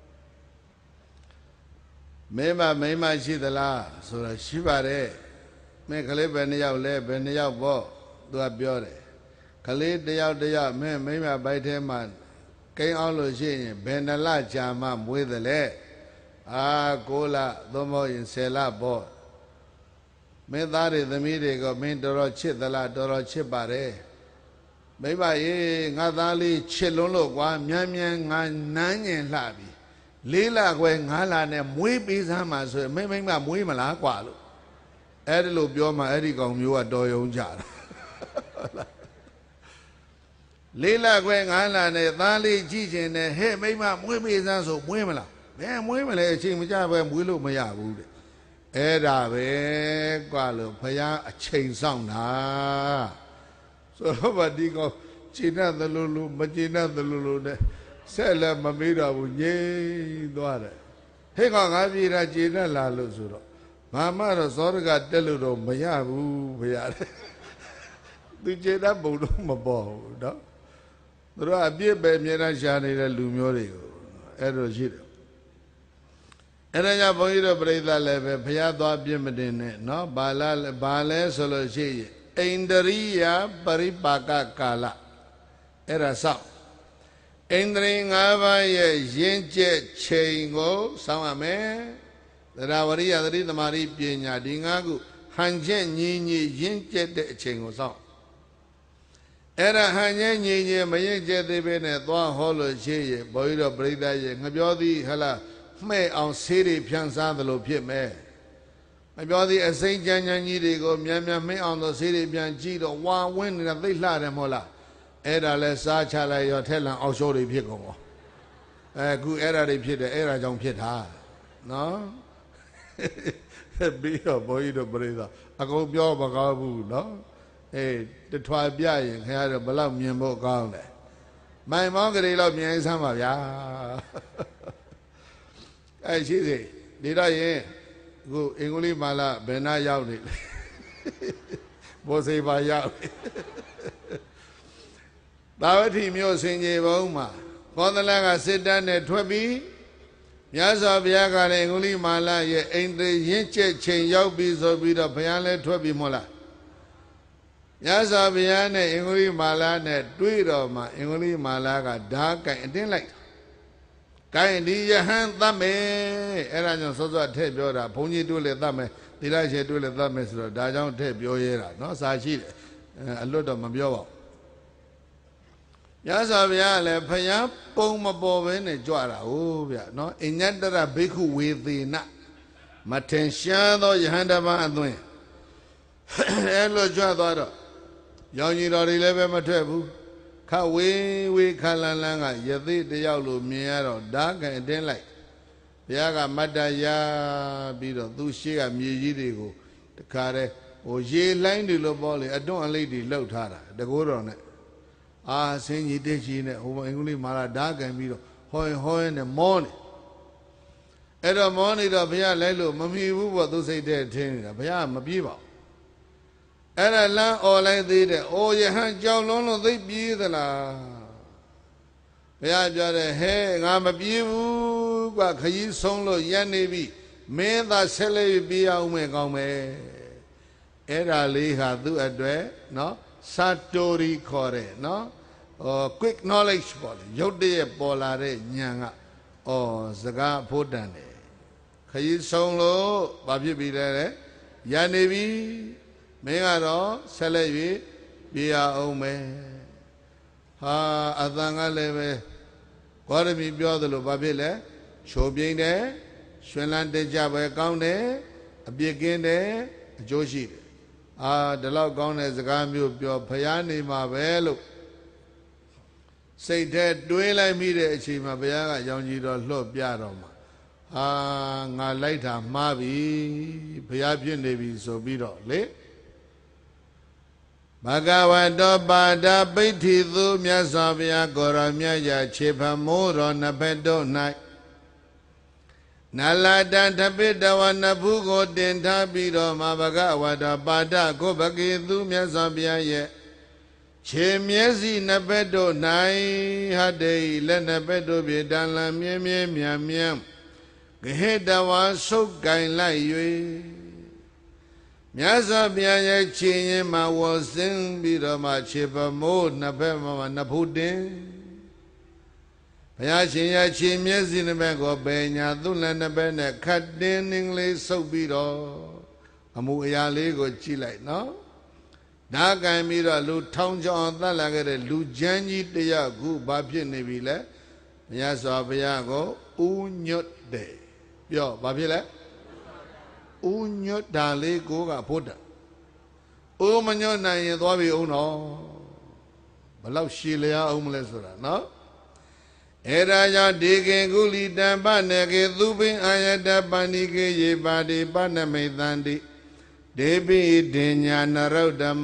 မင်းမိန်းမရှိသလားဆိုတော့ရှိပါတယ်မင်းကလေးပဲနှစ်ယောက်လဲပဲနှစ်ယောက်ပေါ့သူကပြောတယ်ကလေးတယောက်မင်းမိန်းမဘိုက်ထဲမှာကိန်းအောင်လို့ရှိရင်ဘယ်နှလကြာမှမွေးတယ်လဲ9လသို့မဟုတ်ရင်10လပေါ့မင်းသားတွေသမီးတွေကမင်းတော်တော်ချစ်သလားတော်တော်ချစ်ပါတယ်မိဘရေငါသားလေးချစ်လွန်းလို့ကွာမြန်ငါနန်းညင်လှပြီ4လခွဲ5လနဲ့မွေးပေးစမ်းမှာဆိုရင်မိမမွေးမလားကွာလို့အဲ့ဒီလိုပြောမှအဲ့ဒီကောင်မျိုးကတော်ယုံကြတာ4လခွဲ5လနဲ့သားလေးကြည့်ခြင်းနဲ့ဟဲ့မိမမွေးပေးစမ်းဆိုမွေးမလားဘယ်မွေးမလဲအချိန်မကြပဲမွေးလို့မရဘူးတဲ့အဲ့ဒါပဲကွာလို့ဘုရားအချိန်ဆောင်တာဆိုတော့ဗတိကောခြေနဲ့သလိုလိုမခြေနဲ့သလိုလိုနဲ့ဆက်လည်းမမေးတော့ဘူးငြိမ်သွားတယ်ဟဲ့ကောင်ငါပြေတာခြေနဲ့လာလို့ဆိုတော့ဘာမှတော့ဇောရကတက်လို့တော့မရဘူးဘုရားသူခြေနဲ့ပုံတော့မပေါ်ဘူးနော်သူတို့အပြစ်ပဲအမြဲတမ်းရှာနေတဲ့လူမျိုးတွေကိုအဲ့လိုရှိတယ်အဲ့ဒါကြောင့်ဘုန်းကြီးတို့ပြိဿလည်းပဲဘုရားသွားပြစ်မတင်နဲ့နော်ဘာလဲဆိုလို့ရှိရင်အိန္ဒရိယပရိပါကကာလအဲ့ဒါစောင့်အိန္ဒြေ၅ပါးရဲ့ရင့်ကျက်ချိန်ကိုစောင့်ရမယ်သရဝရိယသတိသမารိပညာဒီ၅ခုဟန်ချက်ညီညီရင့်ကျက်တဲ့အချိန်ကိုစောင့်အဲ့ဒါဟန်ချက်ညီညီမရင့်ကျက်သေးဘဲနဲ့သွားဟောလို့ရှိရင်ဘုန်းကြီးတို့ပြိဿရဲ့ငပြောသည်ဟလားမှဲ့အောင်ဆေးတွေဖြန်းစားသလိုဖြစ်မယ်မပြောသည်အစိမ့်ကြမ်းကြမ်းကြီးတွေကိုမြန်မြန်မှဲ့အောင်သောဆေးတွေပြန်ကြည့်တော့ဝါဝင်းနေတာသိလှတယ်မဟုတ်လားအဲ့ဒါလဲစားချလိုက်ရောထက်လန်အောက်ရှိုးတွေဖြစ်ကုန်ရောအခုအဲ့ဒါတွေဖြစ်တယ်အဲ့ဒါကြောင့်ဖြစ်တာနော်ပြီးတော့ဘုန်းကြီးတို့ပြိဿအကုန်ပြောမကောင်းဘူးနော်တထွာပြရင်ခင်ဗျားတို့ဘလောက်မြင်ဖို့ကောင်းလဲမိုင်မောင်းကလေးလောက်မြင်စမ်းပါဗျာရှိစေဒီတော့ရင်အခုအင်္ဂလိပ်မာလာဘယ်နာရောက်နေလဲဘောစေပါရောက်သာဝတိမြို့စင်ကြီးဘုံမှာကောသလကစစ်တမ်းနဲ့ထွက်ပြီးမြတ်စွာဘုရားကလည်းအင်္ဂလိပ်မာလာရဲ့အိန္ဒြေရင့်ကျက်ချိန်ရောက်ပြီဆိုပြီးတော့ဘုရားလည်းထွက်ပြီးမဟုတ်လားမြတ်စွာဘုရားနဲ့အင်္ဂလိပ်မာလာနဲ့တွေ့တော့မှအင်္ဂလိပ်မာလာကဓာတ်ကင်အတင်းလိုက်ကိုင်းဒီယဟန်သတ်မယ်အဲ့ဒါကြောင့်စောစောထည့်ပြောတာဘုန်းကြီးတွေ့လေသတ်မယ်သီလရှင်တွေ့လေသတ်မယ်ဆိုတော့ဒါကြောင့်ထည့်ပြောရဲတာနော်စာရှိတယ်အလွတ်တော့မပြောပါဘူးမြတ်စွာဘုရားလည်းဖယားပုံမပေါ်ဘဲနဲ့ကြွတာဟုတ်ဗျနော်အညတရဘိက္ခုဝေသေနမထင်ရှားသောယဟန်တပန်းအသွင်အဲ့လိုကြွသွားတော့ရောင်ကြီးတော်တွေလည်းပဲမထွက်ဘူးခဝေးဝေးခလန်းလန်းကယသိတယောက်လိုမြင်ရတော့ဓာတ်ကန်တင်းလိုက်ဘုရားကမတ္တရာပြီးတော့သူရှိကမြေကြီးတွေကိုတခါတည်းရေလိုင်းတွေလို့ပေါ့လေအတွန်းအလိတ်တွေလှုပ်ထားတာတကိုးတော်နဲ့ဆင်းကြီးတက်ကြီးနဲ့ဟိုအင်္ဂလိပ်မာလာဓာတ်ကန်ပြီးတော့ဟောနဲ့မောနေအဲ့တော့မောနေတော့ဘုရားလိုက်လို့မမီဘူးပေါ့သူစိတ်တဲ့ထင်းနေတာဘုရားမပြေးပါဘူးအဲ့ဒါလမ်းអော်လိုက်သေးတယ်အိုယဟန်ကြောက်လုံးလို့သိပြေးသလားဘုရားပြောတယ်ဟဲ့ငါမပြေးဘူးကွာခကြီးဆုံးလို့ရက်နေပြီမင်းသာဆက်လက်ပြေးအောင်မယ်ကောင်းမယ်အဲ့ဒါလေးဟာသူ့အတွက်နော်စာတိုရီခေါ်တယ်နော်quick knowledge ပေါ့လေရုတ်တရက်ပေါ်လာတဲ့ဉာဏ်ကစကားဖို့တန်တယ်ခကြီးဆုံးလို့ဘာဖြစ်ပြီလဲရနေပြီမင်းကတော့ဆက်လက်၍ပြေးအောင်မယ်အသံကလည်းပဲဂေါရမီပြောသလိုဘာဖြစ်လဲချိုပြိန်တယ်ရွှင်လန်းတက်ကြပဲကောင်းတယ်အပြစ်ကင်းတယ်အကျိုးရှိတယ်ဒီလောက်ကောင်းတဲ့စကားမျိုးပြောဖျားနေမှာပဲလို့စိတ်ထဲတွေးလိုက်မိတဲ့အချိန်မှာဘုရားကရောင်ကြီးတော်လှော့ပြတော့မှာငါလိုက်တာမှားပြီဘုရားဖြစ်နေပြီဆိုပြီးတော့လေဘဂဝတောပါဒပိဋ္ဌိသူမြတ်စွာဘုရားကိုရောမြတ်ရာခြေဖမိုးတော်နှစ်ဖက်တို့၌နလာတံတပိတဝနဖူးကိုတင်ထားပြီးတော့မဘဂဝတောပါဒကိုဘဂေသူမြတ်စွာဘုရားရဲ့ခြေမျက်စိနှစ်ဖက်တို့၌ဟတ္တိလက်နှစ်ဖက်တို့ဖြင့်တန်လံမြဲမြဲမြန်မြန်ဂဟေတဝါဆုပ်ကင်လိုက်၍မြတ်စွာဘုရားရဲ့ခြေရင်မှာဝဆင်းပြီးတော့မှခြေပမိုးနှစ်ဖက်မှာနှစ်ဖူးတင်ဘုရားရှင်ရဲ့ခြေမျက်စိနှစ်ဖက်ကိုပယ်ညာသူ့လက်နှစ်ဖက်နဲ့ခတ်တင်းနှင်းလေးဆုပ်ပြီးတော့အမှုအရာလေးကိုကြည့်လိုက်နော်ဓာကံပြီးတော့လူထောင်ချောင်းသတ်လာခဲ့တဲ့လူချမ်းကြီးတယောက်ခုဘာဖြစ်နေပြီလဲမြတ်စွာဘုရားကိုဥညွတ်တယ်ပြောဘာဖြစ်လဲဥညွတ်တာလေးကိုကဖို့တာဥမညွတ်နိုင်ရင်သွားပြီအောင်တော့ဘလောက်ရှည်လျားအောင်မလဲဆိုတာနော်အဲ့ဒါကြောင့်ဒီကေကုလီတံပနေကေသူပင်အာယတပန္နိကေယေပါတိပနမိတန္တိဒေပိဒေညာနရုဒ္ဓမ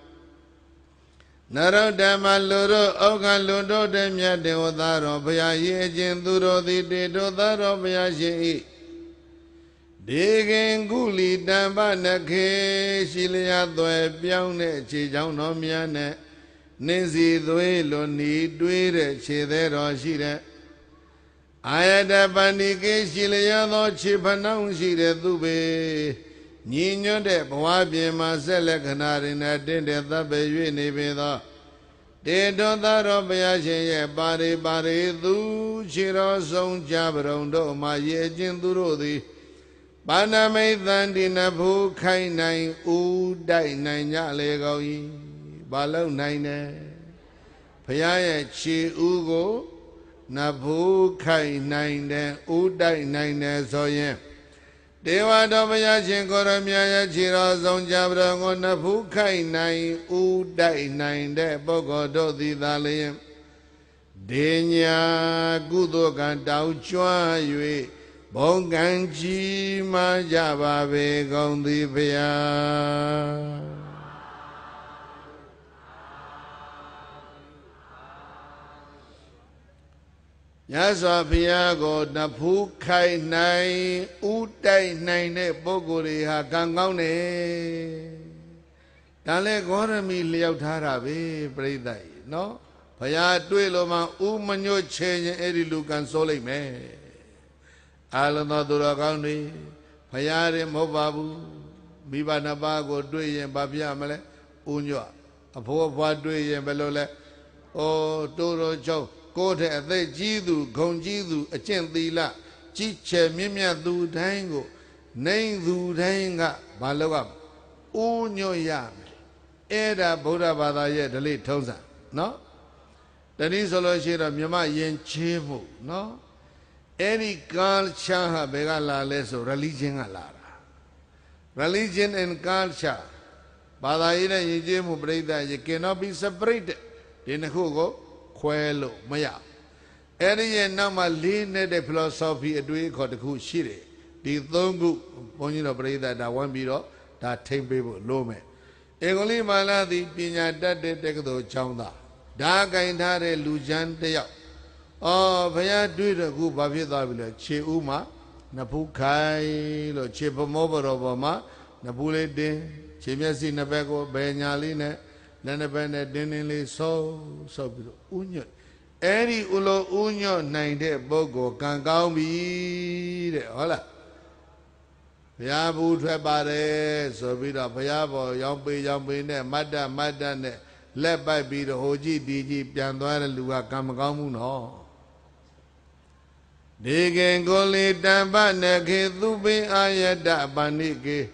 လူတို့ဩဃလူတို့တည်းမြတ်တေဝသာတော်ဘုရားရဲ့အခြင်းသူတို့သည်တေတို့သာတော်ဘုရားရှင်ဤဒီကေကုလီတံပနခေရှိလျာသွဲပြောင်းတဲ့ခြေချောင်းတော်များနဲ့ Ninh si thuế lo ni đuế đệ chê thế đó xí đệ Ayata bandi ke xí lê yá đó chê phá nông xí đệ tu bê Nhị nhớ đệ bhóa biên mà sẽ lệ khả nà rì nà tên đệ thập bê yuê nê bê đó Đệ đô ta rô bê yá chê yé bà rì tu chê rô sông chá bà rông đô mà yé chên tu rô đi Bà nà mê thàn đi nà phú khai nành u đại nành nhạ lê gâu y Bà lâu nành nè Phá yá yé chê u gô nà phú khai nành nè u đại nành nè so yé Dewa đô bê yá chên cô rô mya yá chê rô sông chá bà rông ngô nà phú khai nành u đại nành nè bố gô đô thi thà lê yé Đề nhà cụ tô càng đào chua yuê Bông càng chi mà chá bà bê gông thi phê yá Nhá xoa phê yá gô nà phú khai nành u đại nành nè bố gô rì hà càng ngóng nè Đà lê gó rà mì liao thá rà bê bê đáy nó Phá yá đuê lô mà u mà nhô chê nhé ế rì lù càng xô lấy mê Á lô nó tù rà góng rì Phá yá rì mô bà bù Mì bà nà bà gô đuê yén bà bìa mà lê u nhô À phô phá đuê yén bê lô lê Ô tù rô châu Cô thể thê chí dù khổng chí dù ở trên tì lạ Chí chè miên miên dù thanh gô Nên dù thanh gạ bà lô gà U nhô yá mê Ế rà bố rà bà đá yé đà lì thông sản Nó Đà ní sô lô xê rà miên mạ yén chê mù Nó Ế rì culture hà bê gà là lê sô religion hà là rà Religion and culture Bà đá yé nè yén chê mù bê đá yé cannot be separated Dì nè khu gô Khóe lô mà yá Ế rì yé nà mà lì nè đê philosophy ở đuê khó tì khu xí rì Dì thông cụ Bông như nò bê đá đá wán bì đó Đá thênh bê bồ lô mẹ Ế gô lì mà là dì bì nhá đát đê đê kà tô chóng đá Đá gánh thá rê lù chán tê yáu Phá yá đuê rà khu bà phía tà bì lè Chê u mà Nà phú khai lô Chê phá mô bà rô bà mà Nà phú lê đinh Chê miá xì nà bè kô bè nhá lì nè Nè nè bè nè đinh đinh lì sâu Sâu bì rô u nhọ Ế rì u lô u nhọ nành đê bố gô càng cao bì đê Hó là Phá yá bù thuê bà rê Sô bì rô phá yá bò yóng bì nè Mát đá nè Lép bạch bì rô hô jì đi jì Piàn toa rê lù gà càng mà cao mù nò Đề kênh cô lì tàn bát nè khê tu bê á yá đá bà nì kê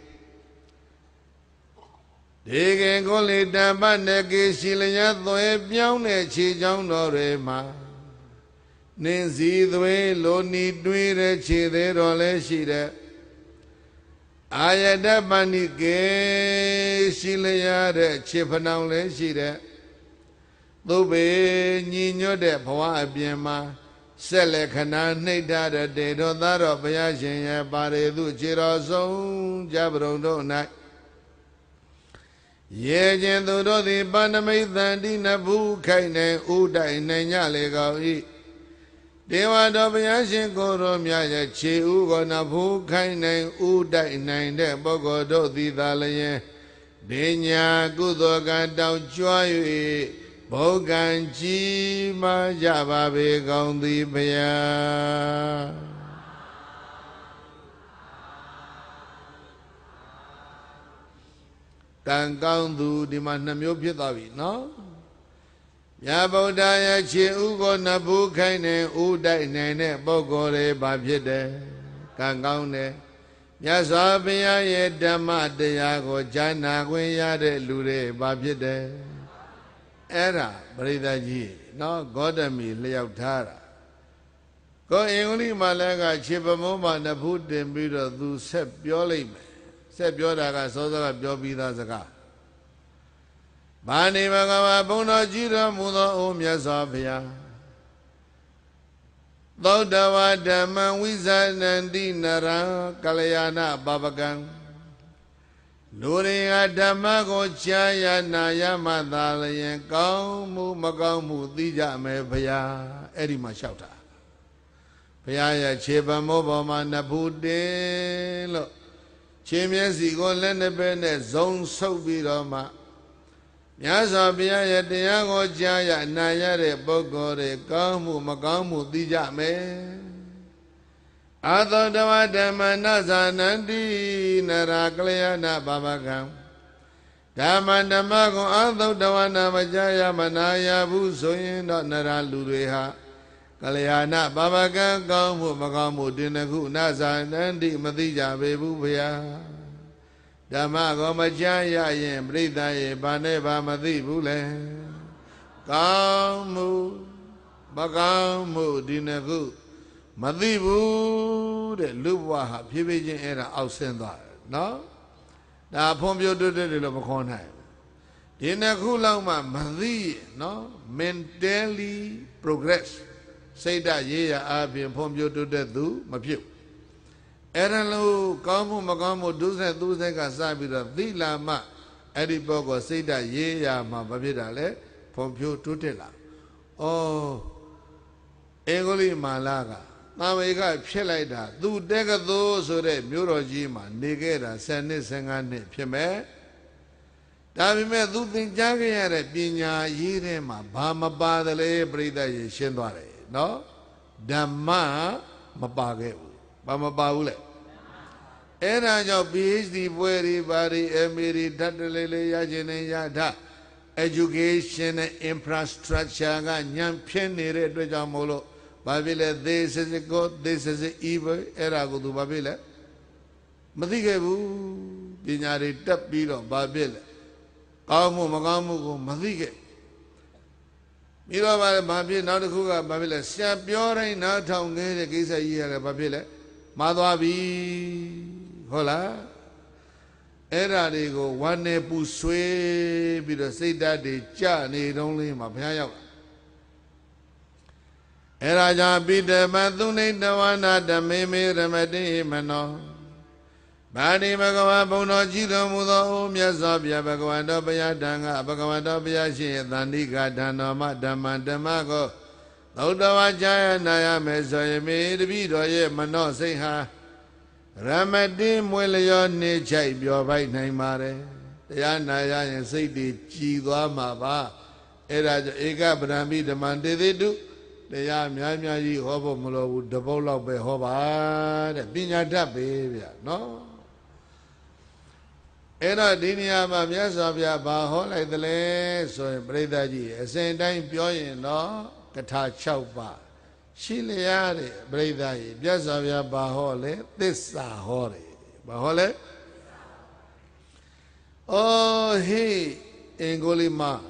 Đề kênh cô lì tàn bát nè khê xì lê nhá thuê piao nè chê chóng đô rê mà Nên xì thuê lô nì đuê rê chê thế rô lê xì rê Á yá đá bà nì kê xì lê nhá rê chê phá nông lê xì rê Tu bê nhị nhô đệ phá wá biên mà Sẽ lệ khả nà nây đá rê Đề đô tá rô bá yá xên yá bà rê tu chê rô sông chá bà rông đô nai Yé chên tu rô thì bà nà mấy thàn đi nà phú khai nè u đại nè nhá lê gạo y Đề wá đô bá yá xên cô rô mya yá chê u gô nà phú khai nè u đại nè đê bố gô đô thi thà lê yé Đề nhà cụ tô càng đào chua yu Bố càng chi mà chá bà bê gông thi phê yá Càng cao thu đi mà nằm yếu phía tà bì nó Yá bố đá yá chê u gô nà phú khai nè u đại nè nè bố gô rê bà phía đê Càng cao nè Yá xoa phê yá yé đá mạ tê yá gô chá nà quên yá rê lù rê bà phía đê Ế rà bà rì đá jì nó gó đá mì liao thá rà Có yên lý mà lẽ gà chê bà mô bà nà phúတင်bì rò tu sếp bió lây mẹ Sếp bió đá gà sô sá gà bió bì đá sá gà Bà nì bà gà bà bông đá jì rà mù đá ô miá xoa phê yá Tho đá wá đá mà wí sá nàn đi nà rà Kà lê yá nà bà bà càng Lô rì gà đá mà gô chá yá nà yá mà thà lê yén Cao mù mà cao mù tí chá mê phê yá Ế rì mà xáu thà Phê yá yá chê bà mô bà mà nà phú tên lô Chê miá xì gô lên nè bê nè Dông sâu bì rò mà Myasa Pia Yatiago Jaya Nayare Bogore Kamu Makamu Dijame Adodava Damanaza Nandi Naraklayana Babakam Damandamago Adodavana Vajaya Manaya Busoyin Naralureha Kalayana Babakam Kamu Makamu Dinaku Naza Nandi Madija Bebubaya Dhamma Majaya Yen Brita Ye Bane Bamadi Bule Kamu Bakamu Dinaku Madibu de Luwaha Pibijin era Ausenda no Da Pompio de Lobacona Dinaku Lama Madi no mentally progress say that ye are being Pompio to the do Mapu Eralo Kamu Makamu Dusa Dusaka Sabida Vilama Edibogo say that ye are Mababidale Pompio Tutela Oh Egoli Malaga Namega Pelaida do Dega those or a Murojima Negera Sani Sangane Pime Davime do think Jagare Pinya Yirema Bama Badale Brida Yeshindare no Dhamma Mabage Bama Baule Era your PhD, very body, emiri, tatalele, yajene, yada, education, infrastructure, nyampian, nere, dojamolo, Babile, this is a God, this is a evil, era go to Babile. Madigebu, Pinari, Tapiro, Babile, Kamu, Magamu, Madige. Miro Babi, Nadakuga, Babile, Siapiore, Natang, Gisa, Yere, Babile, Madwabi. Hola, era de go one pusue, be the say that the cha need only my paya. Era ja be the Madune, the one at the Meme remedy mano. Badi Bagawa Bono Jiro Mudo, Miazabia Bagawanda Bayadanga, Bagawanda Bayashi, Dandiga, Danama, Dama, Damago. Odawa Jaya Naya Meso, made the video, Mano, say ha. Ramadi Muelayo Nichai, your right name, Mare. The Anaya and say the Chigua Maba. Era Ega Brami demanded they do. They are Miami Hobo Mulo, the Bolo Behoba, the Pinyata baby. No? Era Dinia Mamiasabia Baho like the less, so Bredaji, a same time Pioy, no? Kata Chaupa. Chiliari, Bredai, Biasavia Bahole, this Sahore. Bahole? Oh, he, Engolima.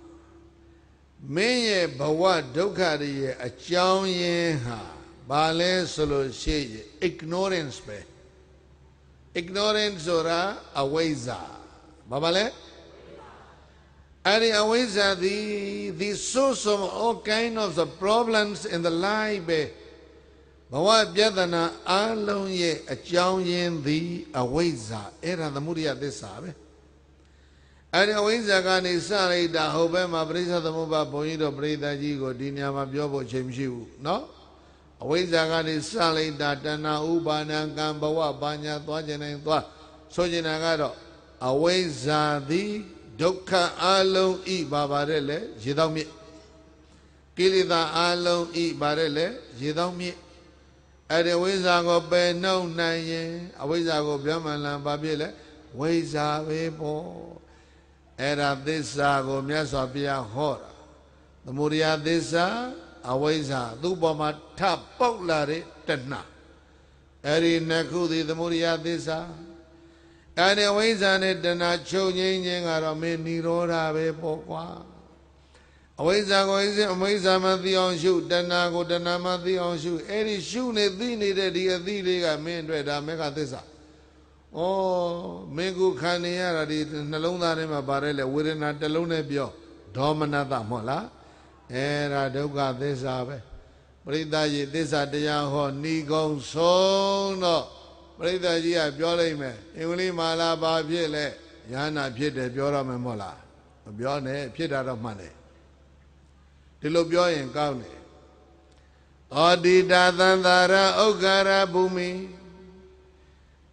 Meye Bawa Dokari, a chow yen ha, Bale solo shade, ignorance be. Ignorance ora aweza. Babale? And always the source of all kinds of the problems in the life. Bawa Biadana alone ye a chow the aweza era the Muria de Sabe. And aweza gani sari da hobe ma brisa the muba boido breda jigo dinia ma biobo chemshiu. No? Aweza gani sari da dana ubana gambawa banya twajene twa sojina gado aweza the Dokha alone eat babarele, Jidami. Kilida alone eat barele, Jidami. At the Wizago be no naye, a Wizago Biamalan Babile, Wiza Webo. Era this Zago Miasabia Hora. The Muria desa, a Wiza, Dubama tap poklari, Tena. Eri Nakudi, the Muria desa. And the ways on it, the Nacho Yin are a mini roda bepokwa. Always I go, always I'm at the on shoot, then I go, then I'm at the on shoot. Any shoe needed the Adiga main red, I make a this. Oh, Megu Kaniara, the Naluna Rima Barella, within at the Lune Bio, Dominata Mola, and I do got this ave. Brida, this at the young Nigon so no. Brida Gia Biolame, Emily Mala Babiele, Yana Piede Biora Memola, Bione, Pieda of money. Tilobio and County. Odi Dadandara Ogara Bumi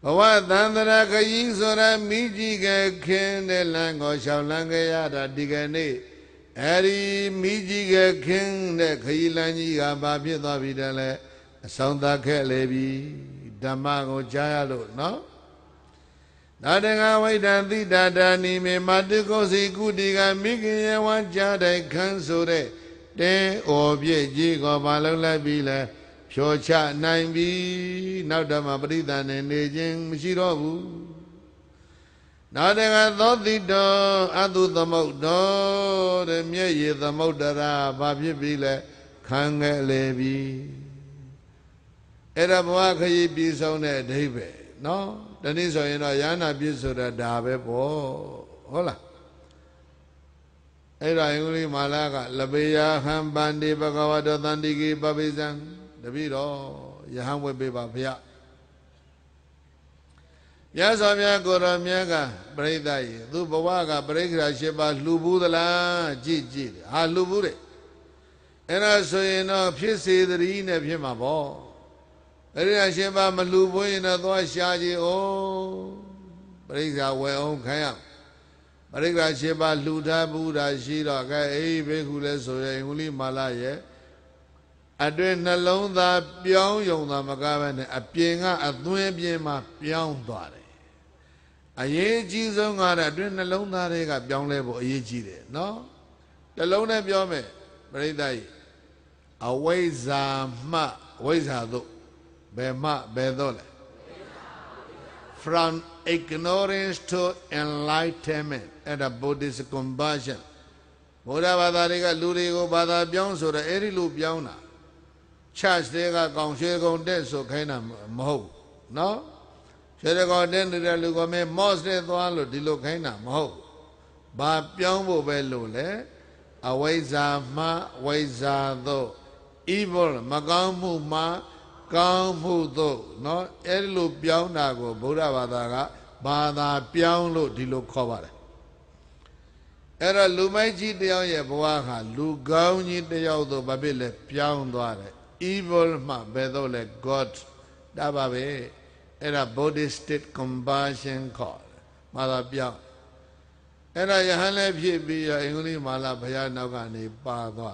ဘဝသန္တရာခရီးဆိုရမိကြီးကခင်းတဲ့လမ်းကိုရှောင်လန်းခဲ့ရတာဒီကနေ့အဲဒီမိကြီးကခင်းတဲ့ခရီးလမ်းကြီးကဘာဖြစ်သွားပြီတည်းလဲအဆုံးသတ်ခဲ့လေပြီဓမ္မကိုကြားရလို့နော်နာတငါဝိဒံသီတာတာနိမေမတုကိုစီကုတိကမိခင်ယဝကြားတဲ့ခန်းဆိုတဲ့တဲဩပြည့်ကြီးကိုဘာလုံးလိုက်ပြီလဲဖြောချနိုင်ပြီနောက်တော့မှပရိသတ်နဲ့နေခြင်းမရှိတော့ဘူးနာတငါသောတိတောအတုသမုတ်တော်တဲ့မျက်ရည်သမုတ်တရာဘာဖြစ်ပြီလဲခံခဲ့လေပြီအဲ့ဒါဘဝခရီးပြီးဆုံးတဲ့အဓိပ္ပာယ်နော်တနည်းဆိုရင်တော့ယန္နာပြည့်ဆိုတာဒါပဲပေါ့ဟုတ်လားအဲ့ဒါအင်္ဂလိပ်မာလာကလပေယဟံပန္တိဘဂဝတောတန္တိကိပပိစံတပည့်တော်ယဟန်ဝတ်ပေးပါဗျာမြတ်စွာဘုရားကိုရောမြတ်ကပရိသတ်ရေသူဘဝကပရိက္ခရာ၈ပါးလှူဘူးသလားကြည့်ဟာလှူဘူးတဲ့အဲ့ဒါဆိုရင်တော့ဖြစ်စေတည်းနဲ့ဖြစ်မှာပေါ့အဲ့ဒီအရှင်ဘာမလူဘွေးရင်တော့သွားရှာကြည့်အောင်ပရိက္ခာဝယ်အောင်ခိုင်းရပရိက္ခာရှင်ဘာလှူထားဘူးတာရှိတော့ကဲအေးဘေခုလဲဆိုရင်အင်္ဂလိပ်မာလာရဲ့အတွင်းနှလုံးသားပြောင်းယုံတာမကားပဲနဲ့အပြင်ကအသွင်းပြင်မှာပြောင်းသွားတယ်အရေးကြီးဆုံးကတော့အတွင်းနှလုံးသားတွေကပြောင်းလဲဖို့အရေးကြီးတယ်နော်တစ်လုံးနဲ့ပြောမယ်ပရိသတ်ကြီးအဝိဇ္ဇာမှဝိဇ္ဇာတို့ဘယ်မှဘယ်တော့လဲ from ignorance to enlightenment အဲ့ဒါ Buddhist conversion ဘုရားဘာသာတွေကလူတွေကိုဘာသာပြောင်းဆိုတော့အဲ့ဒီလူပြောင်းတာ church တွေကကောင်ရွှေကုံတက်ဆိုခိုင်းတာမဟုတ်နော်ရွှေကုံတက်နေတဲ့လူကမဲ mosque တွေသွားလို့ဒီလိုခိုင်းတာမဟုတ်ဘာပြောင်းဖို့ပဲလို့လဲအဝိဇ္ဇာမှဝိဇ္ဇာတို့ evil မကောင်းမှုမှကောင်းမှုတို့နော်အဲ့လိုပြောင်းတာကိုဗုဒ္ဓဘာသာကဘာသာပြောင်းလို့ဒီလိုခေါ်ပါတယ်အဲ့တော့လူမိုက်ကြီးတယောက်ရဲ့ဘဝဟာလူကောင်းကြီးတယောက်တို့ဘာဖြစ်လဲပြောင်းသွားတယ် evil မှဘယ်တော့လဲ God ဒါပါပဲအဲ့ဒါ Buddhist conversion ခေါ်တယ်ဘာသာပြောင်းအဲ့ဒါယဟန်လည်းဖြစ်ပြီးအင်္ဂလိပ်မာလာဘုရားနောက်ကနေပါသွား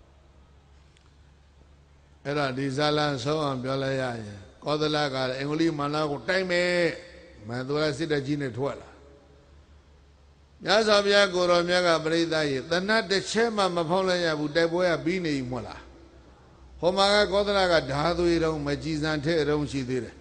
အဲ့ဒါဒီဇာလန်ဆုံးအောင်ပြောလိုက်ရရင်ကောသလကလည်းအင်္ဂလိပ်မာလာကိုတိုက်မယ်မန်သူကစစ်တပ်ကြီးနဲ့ထွက်လာမြတ်စွာဘုရားကိုရောမြတ်ကပရိသတ်ရေတဏှတ်တစ်ချက်မှမဖောက်လိုက်ရဘူးတိုက်ပွဲကပြီးနေပြီမို့လားဟိုမှာကကောသလကဓာသွေးတုံးမကြည်စံထဲ့တုံးရှိသေးတယ်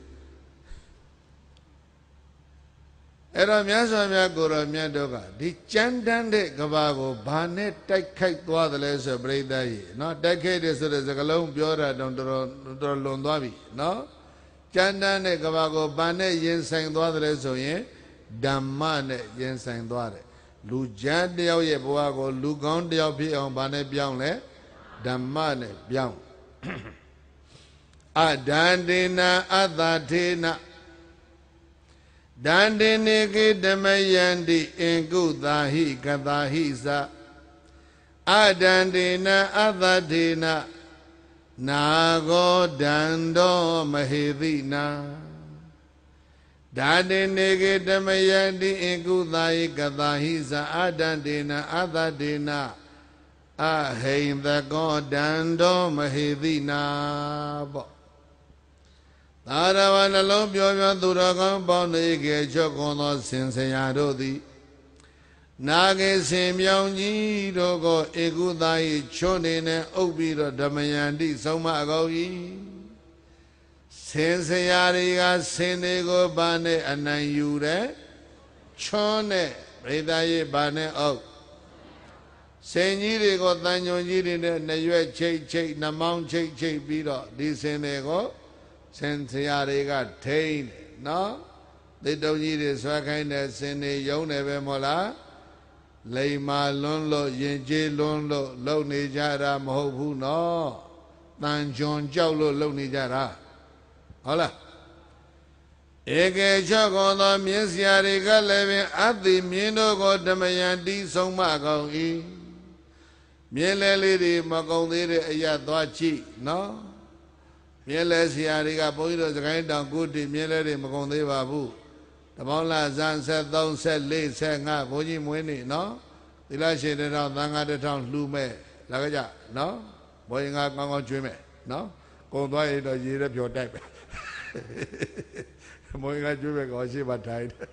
အဲ့တော့မြတ်စွာဘုရားကိုရောမြတ်တို့ကဒီကြမ်းတမ်းတဲ့ကဘာကိုဘာနဲ့တိုက်ခိုက်သွားတယ်လဲဆိုပရိသတ်ရေနော်တိုက်ခိုက်တယ်ဆိုတဲ့စကားလုံးပြောတာတော့တော်လွန်သွားပြီနော်ကြမ်းတမ်းတဲ့ကဘာကိုဘာနဲ့ရင်ဆိုင်သွားတယ်လဲဆိုရင်ဓမ္မနဲ့ရင်ဆိုင်သွားတယ်လူချမ်းတယောက်ရဲ့ဘဝကိုလူကောင်းတယောက်ဖြစ်အောင်ဘာနဲ့ပြောင်းလဲဓမ္မနဲ့ပြောင်းအဒန္တေနအတ္တထေနဒန္တေနေကေဓမယန္တိအင်ကုသာဟိကသာဟိသအဒန္တေနအတ္တထေနနာဂောဒန္တောမဟေတိနာဒန္တေနေကေဓမယန္တိအင်ကုသာဟိကသာဟိသအဒန္တေနအတ္တထေနအဟိန္တကောဒန္တောမဟေတိနာပေါ့သာရဝနှလုံးပြောပြောသူတော်ကောင်းပေါင်းနေကြချော့ကွန်သောဆင်ဆရာတို့သည်နာဂေဆင်မြောင်ကြီးတို့ကိုဧကုသာ၏ချွတ်နေနဲ့အုပ်ပြီးတော့ဓမ္မယန္တိဆုံးမအကော၏ဆင်ဆရာတွေကဆင်တွေကိုဘာနဲ့အနိုင်ယူတယ်ချွန်းနဲ့ပရိသတ်ရဲ့ဘာနဲ့အုပ်ဆင်ကြီးတွေကိုတန်ညွန်ကြီးတွေနဲ့နှရွက်ချိတ်နှမောင်းချိတ်ပြီးတော့ဒီဆင်တွေကိုဆင်ဆရာတွေကထိန်းတယ်နော်သေတုံကြီးတွေဆွဲခိုင်းတဲ့ဆင်တွေယုံတယ်ပဲမို့လားလိမ္မာလွန်းလို့ယဉ်ကျေးလွန်းလို့လုံနေကြတာမဟုတ်ဘူးနော်တန်ကြွန်ကြောက်လို့လုံနေကြတာဟုတ်လားဧကေချောကောသောမြင်းဆရာတွေကလည်းပင်အသိမြင်းတို့ကိုဓမ္မယန္တိဆုံးမကောင်း၏မြင်းလဲလေးတွေမကုံသေးတဲ့အရာသွားကြည့်နော်မြဲလဲဆရာတွေကဘုန်းကြီးတို့စကိုင်းတောင်ကုတီမြဲလဲတွေမကုန်သေးပါဘူးတပေါင်းလာဇန်73 74 75ဘုန်းကြီးမွေးနေနော်သီလရှင်တစ်ထောင်သံဃာတစ်ထောင်လှူမဲ့လာကြနော်ဘုန်းကြီးကကောင်းကောင်းကျွေးမဲ့နော်ကုန်သွားရင်တော့ရေရဖြော်တိုက်ပဲဘုန်းကြီးကကျွေးမဲ့ကောရှိမှထိုင်တယ်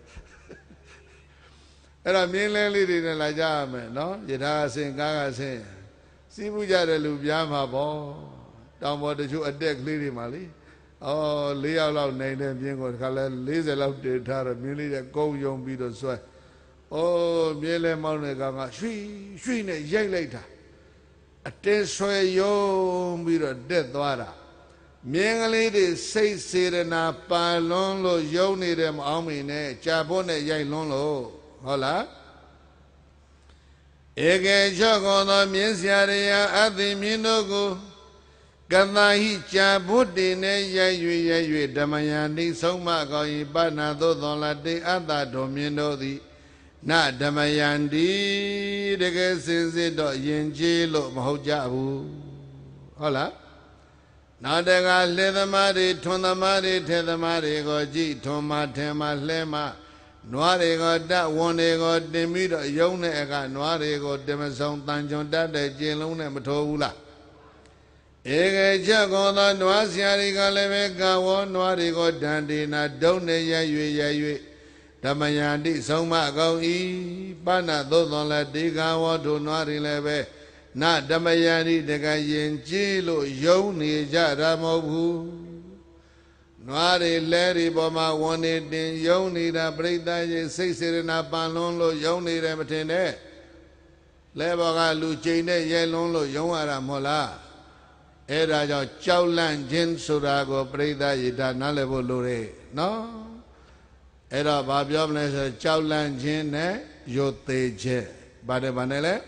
အဲ့တော့မြင်းလဲလေးတွေနဲ့လာကြရမယ်နော်ယထာအစဉ်ကားကအစဉ်စီးပူကြတဲ့လူပြားမှာပေါ့တောင်ပေါ်တချို့အတက်ကလေးတွေမှာလေ4 ယောက်လောက်နေတဲ့မြင်းကိုတခါလဲ40လောက်တင်ထားတော့မြင်းလေးကကုန်းယုံပြီးတော့ဆွဲမြင်းလဲမောင်းတဲ့ကောင်ကရွှိနဲ့ရိုက်လိုက်တာအတင်းဆွဲယုံပြီးတော့တက်သွားတာမြင်းကလေးတွေစိတ်စေရနာပါလွန်းလို့ယုံနေတယ်မအောင်မင်းနဲ့ကြာဖို့နဲ့ရိုက်လွန်းလို့ဟုတ်လားဧကေချောကောသောမြင်းစရာရယအသိမြင်းတို့ကိုကတ္တဟိကြာဘုဒ္ဓေနဲ့ရိုက်၍ဓမ္မယံတိဆုံးမကောင်း၏ပဏ္ဏသို့သောလတေအတ္တတော်မြင်တို့သည်နဓမ္မယံတိတကယ်စင်စစ်တော့ယဉ်ကျေးလို့မဟုတ်ကြဘူးဟုတ်လားနောက်တကလှေသမားတွေထွန်းသမားတွေထဲသမားတွေကိုကြည့်ထွန်းမထဲမလှဲမနွားတွေကိုတတ်ဝန်တွေကိုတင်ပြီးတော့ယုံတဲ့အခါနွားတွေကိုတင်မဆုံးတန်ကြွန်တတ်တဲ့ကျင်လုံးနဲ့မထိုးဘူးလားဧကေချက်ကောသောနွားဆရာတွေကလည်းပဲကဝေါနွားတွေကိုဒန္တေနာဒုံနဲ့ရ၍ဓမ္မယန္တိဆုံးမကောင်း၏ပဏ္ဏသို့သောလည်းတေကဝေါတို့နွားတွေလည်းပဲနဓမ္မယန္တိတကရင်ကြည်လို့ယုံနေကြတာမဟုတ်ဘူးနွားတွေလဲတွေပေါ်မှာဝန်နေတင်ယုံနေတာပြိဿရဲ့စိတ်စေရနာပန်လွန်းလို့ယုံနေတယ်မထင်နဲ့လဲဘော်ကလူကျိန်နဲ့ရဲလွန်းလို့ယုံရတာမဟုတ်လားအဲ့ဒါကြောင့်ကြောက်လန့်ခြင်းဆိုတာကိုပြိဿရေဒါနားလည်ဖို့လိုတယ်နော်အဲ့တော့ဘာပြောမလဲဆိုကြောက်လန့်ခြင်းနဲ့ယုတ်သေးခြင်းဘာနဲ့လဲ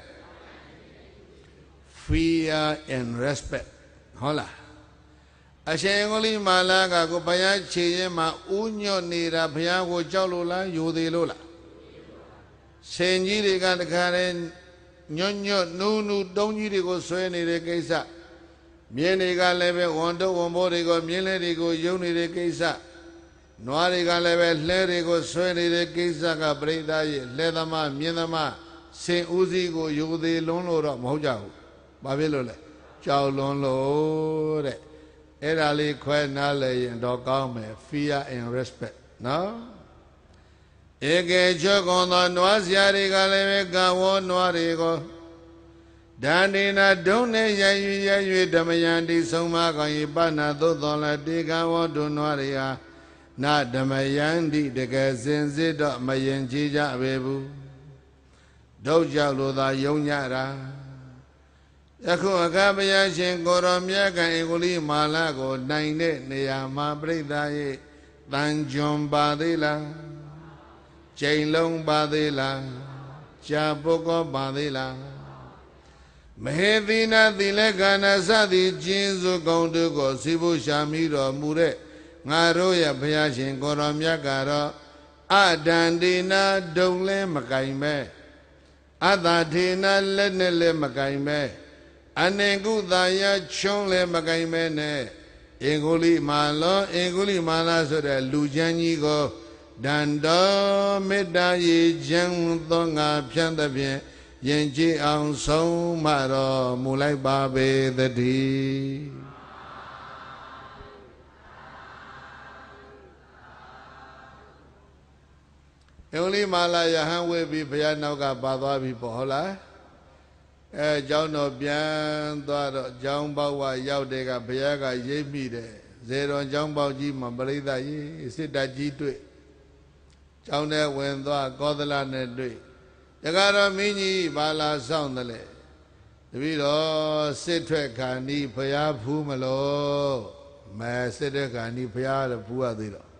fear and respect ဟုတ်လားအရှင်ကိုလိမာလာကကိုဘုရားခြေရင်မှာဥညွတ်နေတာဘုရားကိုကြောက်လို့လားယိုသေးလို့လားဆင်ကြီးတွေကတခါတည်းညွတ်နူးတုံးကြီးတွေကိုဆွဲနေတဲ့ကိစ္စမြင်းတွေကလည်းပဲဝန်တုပ်ဝန်ဘိုးတွေကိုမြင်းလေးတွေကိုယုံနေတဲ့ကိစ္စနွားတွေကလည်းပဲလှဲတွေကိုဆွဲနေတဲ့ကိစ္စကပြိဿရဲ့လှဲသမားမြင်းသမားဆင်ဦးစီးကိုယိုသေးလွန်းလို့တော့မဟုတ်ကြဘူးဘာဖြစ်လို့လဲကြောက်လွန်းလို့တဲ့အဲ့ဒါလေးခွဲနားလဲရင်တော့ကောင်းမယ် fear and respect နော်ဧကေချောကောသောနွားစရာတွေကလည်းပဲကဝေါနွားတွေကိုဒန္ဒေနာဒုံနဲ့ရိုက်၍ဓမ္မယန္တိဆုံးမကောင်း၏ပဏ္ဏသို့သောလည်းတေကဝေါတို့နွားတွေဟာနဓမ္မယန္တိတကယ်စင်စစ်တော့မယင်ကြည်ကြပဲဘူးဒုတ်ကြောက်လို့သာယုံကြတာယခုအခါဘုရားရှင်ကိုရောမြတ်ကံဧကုလိမာလာကိုနိုင်တဲ့နေရာမှာပြိဿရဲ့တန်ကြွန်ပါသေးလားကျိန်လုံးပါသေးလားကြာပုဂ္ဂောပါသေးလားမဟေတိနာသီလကနာစသည်ကျင်းစုကောင်းတို့ကိုစီဖို့ရှာမိတော်မူတဲ့ငါတို့ရဲ့ဘုရားရှင်ကိုရောမြတ်ကတော့အဒန္တိနာဒုံလဲမကင်ပဲအတထေနာလက်နဲ့လည်းမကင်ပဲအနေကုသာယချွန်းလည်းမကင်ပဲနဲ့ဧကုလိမာလောဧကုလိမာလာဆိုတဲ့လူချမ်းကြီးကိုဒန္တောမေတ္တာရေချမ်းသောငါဖြန့်သဖြင့်ယဉ်ကျေးအောင်ဆုံးမတော်မူလိုက်ပါပေသတည်းဧကုလိမာလာယဟန်ဝေပြီးဘုရားနောက်ကပါသွားပြီပေါ့ဟုတ်လားကျောင်းတော်ပြန်သွားတော့ကျောင်းပေါက်ဝရောက်တဲ့ကဘုရားကရိပ်မိတယ်ဇေတော်ကျောင်းပေါက်ကြီးမှာပရိသတ်ကြီးစစ်တပ်ကြီးတွေ့ကျောင်းထဲဝင်သွားကောသလနဲ့တွေ့တကားတော့မင်းကြီးဘာလာဆောင်တယ်လေတပည့်တော်စစ်ထွက်ခါနီးဘုရားဖူးမလို့မဲစစ်တဲ့ခါနီးဘုရားလည်းဖူးရသေးတော့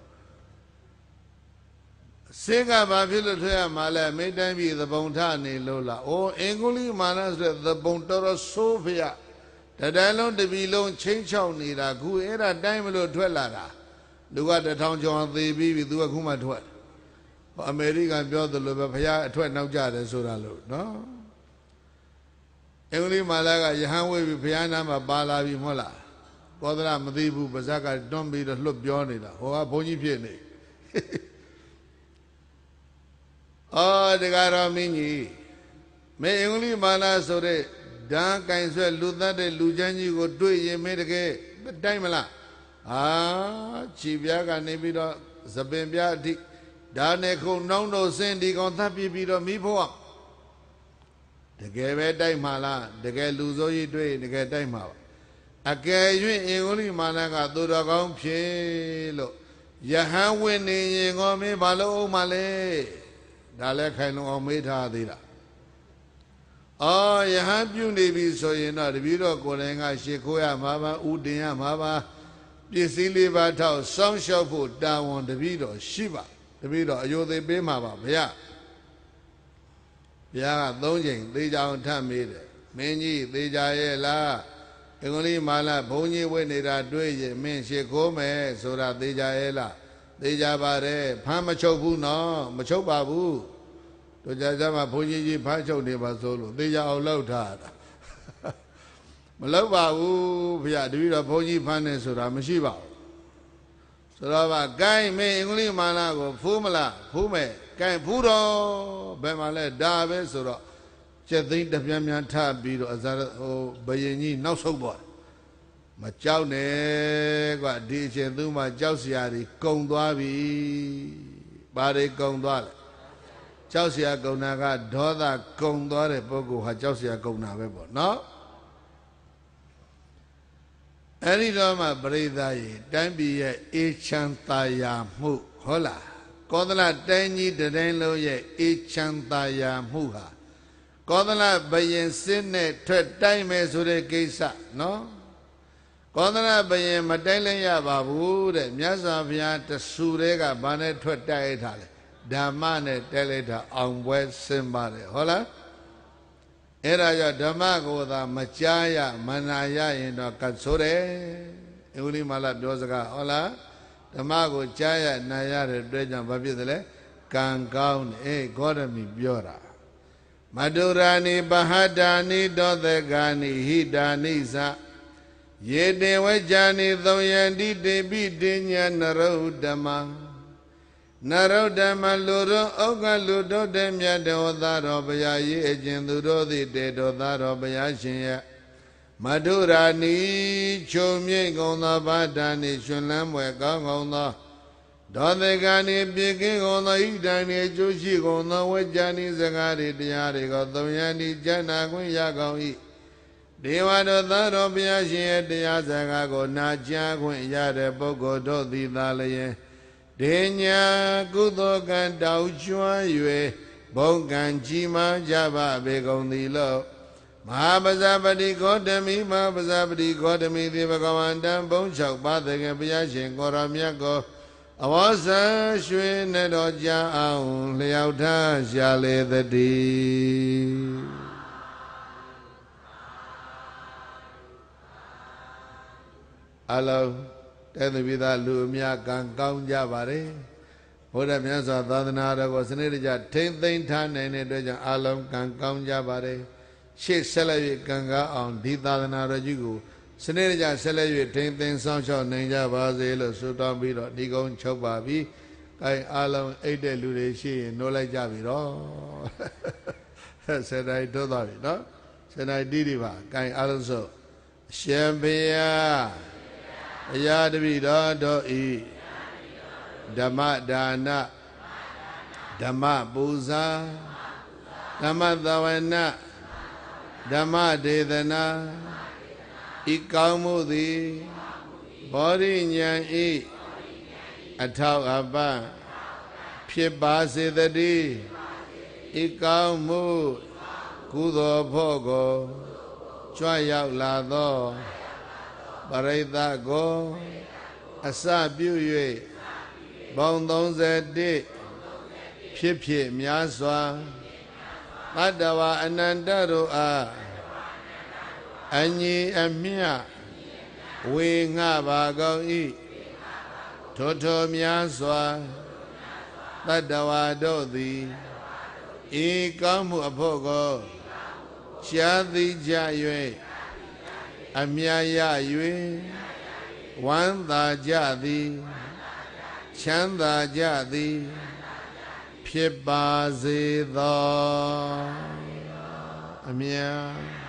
စေကဘာဖြစ်လို့ထွက်ရမှာလဲမိတ်တိုင်းပြည်သဘုံထနေလို့လားအိုးအင်္ဂုလိမာနဆိုတဲ့သဘုံတော်တော်ဆိုးဖျတတိုင်းလုံးတပြည်လုံးချင်းချောက်နေတာခုအဲ့ဒါတိုင်းမလို့ထွက်လာတာလူက1000ကျော်သေးပြီးပြီသူကခုမှထွက်အမေရိကန်ပြောသလိုပဲဖះအထွက်နောက်ကြတယ်ဆိုတာလို့နော်အင်္ဂလိပ်မာလာကယဟန်ဝေးပြီးဖះနာမှာပါလာပြီမဟုတ်လားကောသလမသိဘူးပါဇက်ကတွန်းပြီးတော့လွတ်ပြောနေတာဟိုကဘုန်းကြီးဖြစ်နေအော်တရားတော်မင်းကြီးမေအင်္ဂလိပ်မာလာဆိုတဲ့ဓာကင်ဆွဲလူသတ်တဲ့လူချမ်းကြီးကိုတွေ့ရင်မင်းတကယ်တိုက်မလားအာခြေပြားကနေပြီးတော့သပင်ပြားအထိဓာနဲ့ခုံနှောင်းတို့ဆင်းဒီကောင်သတ်ပြပြီးတော့မိဖို့တကယ်ပဲတိုက်မှာလားတကယ်လူစိုးကြီးတွေ့တကယ်တိုက်မှာပါအကယ်၍အင်္ဂလိပ်မာလာကသူတော်ကောင်းဖြစ်လို့ယဟန်ဝင်နေရင်ကောမင်းဘာလို့အောင်မလဲဒါလည်းခိုင်လုံအောင်မေးထားသေးလားအော်ယဟန်ပြုနေပြီဆိုရင်တော့တပည့်တော်ကိုယ်တိုင်ကရှ िख ိုးရမှာပါဥတင်ရမှာပါပစ္စည်းလေးပါထောက်စောင့်ရှောက်ဖို့တာဝန်တပည့်တော်ရှိပါတပည့်တော်အယုသိပေးမှာပါဗျာဘုရားက3ချိန်သေချာအောင်ထပ်မေးတယ်မင်းကြီးသေချာရဲ့လားအင်္ဂလိပ်မာလာဘုန်းကြီးဝိနေတာတွေ့ရင်မင်းရှ िख ိုးမယ်ဆိုတာသေချာရဲ့လားသေချာပါတယ်ဖမ်းမချုပ်ဘူးနော်မချုပ်ပါဘူးတို့ကြကြမှာဘုန်းကြီးဖမ်းချုပ်နေပါဆိုလို့သေချာအောင်လောက်ထားတာမလောက်ပါဘူးဗျာတပည့်တော်ဘုန်းကြီးဖမ်းနေဆိုတာမရှိပါဘူးဆိုတော့ဗာကိုင်းမင်းအင်္ဂလိပ်မာလာကိုဖူးမလားဖူးမယ်ကိုင်းဖူးတော့ဘယ်မှာလဲဒါပဲဆိုတော့ကျက်သိန်းတပြန်းပြန်ထပြီးတော့အဇာဟိုဘယင်ကြီးနောက်ဆုတ်သွားမကြောက်နဲ့ကွာဒီအချိန်သူမှကြောက်စရာတွေကုံသွားပြီဘာတွေကုံသွားလဲကြောက်စရာကုံတာကဒေါသကုံသွားတဲ့ပုဂ္ဂိုလ်ဟာကြောက်စရာကုံတာပဲပေါ့နော်အဲ့ဒီတော့မှပရိသတ်ရေတိုင်းပြည်ရဲ့အေးချမ်းသာယာမှုဟုတ်လားကောသလတိုင်းကြီးတိုင်းလုံးရဲ့အေးချမ်းသာယာမှုဟာကောသလဘယင်စစ်နဲ့ထွက်တိုင်းမယ်ဆိုတဲ့ကိစ္စနော်ကောသလဘယင်မတိုင်းလဲရပါဘူးတဲ့မြတ်စွာဘုရားတဆူတွေကဘာနဲ့ထွက်တိုက်ထားလဲဓမ္မနဲ့တိုက်လိုက်တာအောင်ပွဲစင်ပါတယ်ဟုတ်လားအဲ့ဒါကြောင့်ဓမ္မကိုသာမကြားရမနာရရင်တော့ကတ်ဆိုးတယ်အင်္ဂလိပ်မာလာပြောစကားဟုတ်လားဓမ္မကိုကြားရနာရတဲ့အတွက်ကြောင့်ဘာဖြစ်သလဲကံကောင်းတယ်ဂေါတမီပြောတာမတုရာနိပဟတာနိတောသဂာနိဟိတာနိသယေတေဝကြာနိသုံယန္တိတေပိတေညာနရုဓမ္မနရုဓမ္မလူရောဩကလူတို့တဲ့မြတ်တော်သားတော်ဘုရားရေးအကျဉ်သူတို့သည်တေတော်သားတော်ဘုရားရှင်ရဲ့မတုရာနိချုံမြိတ်ကုန်သောဘာဒာနိရှင်လန်းမွယ်ကောင်းကုန်သောဒေါသကံဤပြေကင်းကုန်သောဣဒံဤအကျိုးရှိကုန်သောဝိဇ္ဇာနိစကားတွေတရားတွေကိုသုံးရန်ဤဉာဏ်နာခွင့်ရကုန်၏ဒေဝတို့သားတော်ဘုရားရှင်ရဲ့တရားစကားကိုနာကြားခွင့်ရတဲ့ပုဂ္ဂိုလ်တို့သည်သာလျှင်ဒေညာကုသိုလ်ကံတောက်ကျွမ်း၍ဘုံကံကြီးမားကြပါပေကုန်သည်လို့မဟာပဇာပတိဂေါတမိမဟာပဇာပတိဂေါတမိသည်ဘဂဝန္တံဘုံ၆ပါးတကယ်ဘုရားရှင်ကိုရောမြတ်ကိုအဝဇ္ဇရွှေနဲ့တော်ကြအောင်လျှောက်ထားရှာလေသတည်းအလုံးတဲ့သူပိသားလူအများကံကောင်းကြပါတယ်ဘုရားမြတ်စွာသာသနာတော်ကိုစနစ်တကျထိမ့်သိမ်းထားနိုင်တဲ့အတွက်ကြောင့်အလုံးကံကောင်းကြပါတယ်ရှေ့ဆက်လက်၍ကံကောင်းအောင်ဒီသာသနာတော်ကြီးကိုစနစ်တကျဆက်လက်၍ထိမ့်သိမ်းဆောင်ရှောက်နိုင်ကြပါစေလို့ဆုတောင်းပြီးတော့ဒီကုန်းချုပ်ပါပြီ။အဲအလုံးအိတ်တဲ့လူတွေရှိရင်နှိုးလိုက်ကြပြီတော့။ဆယ်တိုင်းတို့သွားပြီနော်။ဆယ်တိုင်းတီးဒီပါ။အဲအလုံးဆိုရှင်ဘုရားဘုရားတပည့်တော်တို့ဤဓမ္မဒါနဓမ္မပူဇာဓမ္မသဝနာဓမ္မဒေသနာဤကောင်းမှုသည်ဘောဓိဉာဏ်ဤအထောက်အပံ့ဖြစ်ပါစေတည်းဤကောင်းမှုကုသိုလ်ဖို့ကိုကြွရောက်လာသောပရိသတ်ကိုအစပြု၍ဘုံ31ဖြစ်များစွာတတ္တဝအနန္တတို့အားအညီအမျှဝေငှပါကုန်၏ထိုထိုများစွာတတ္တဝတို့သည်ဤကောင်းမှုအဖို့ကိုရှားသိကြ၍အမြတ်ရ၍ဝမ်းသာကြသည်ချမ်းသာကြသည်ဖြစ်ပါစေသောအမြတ်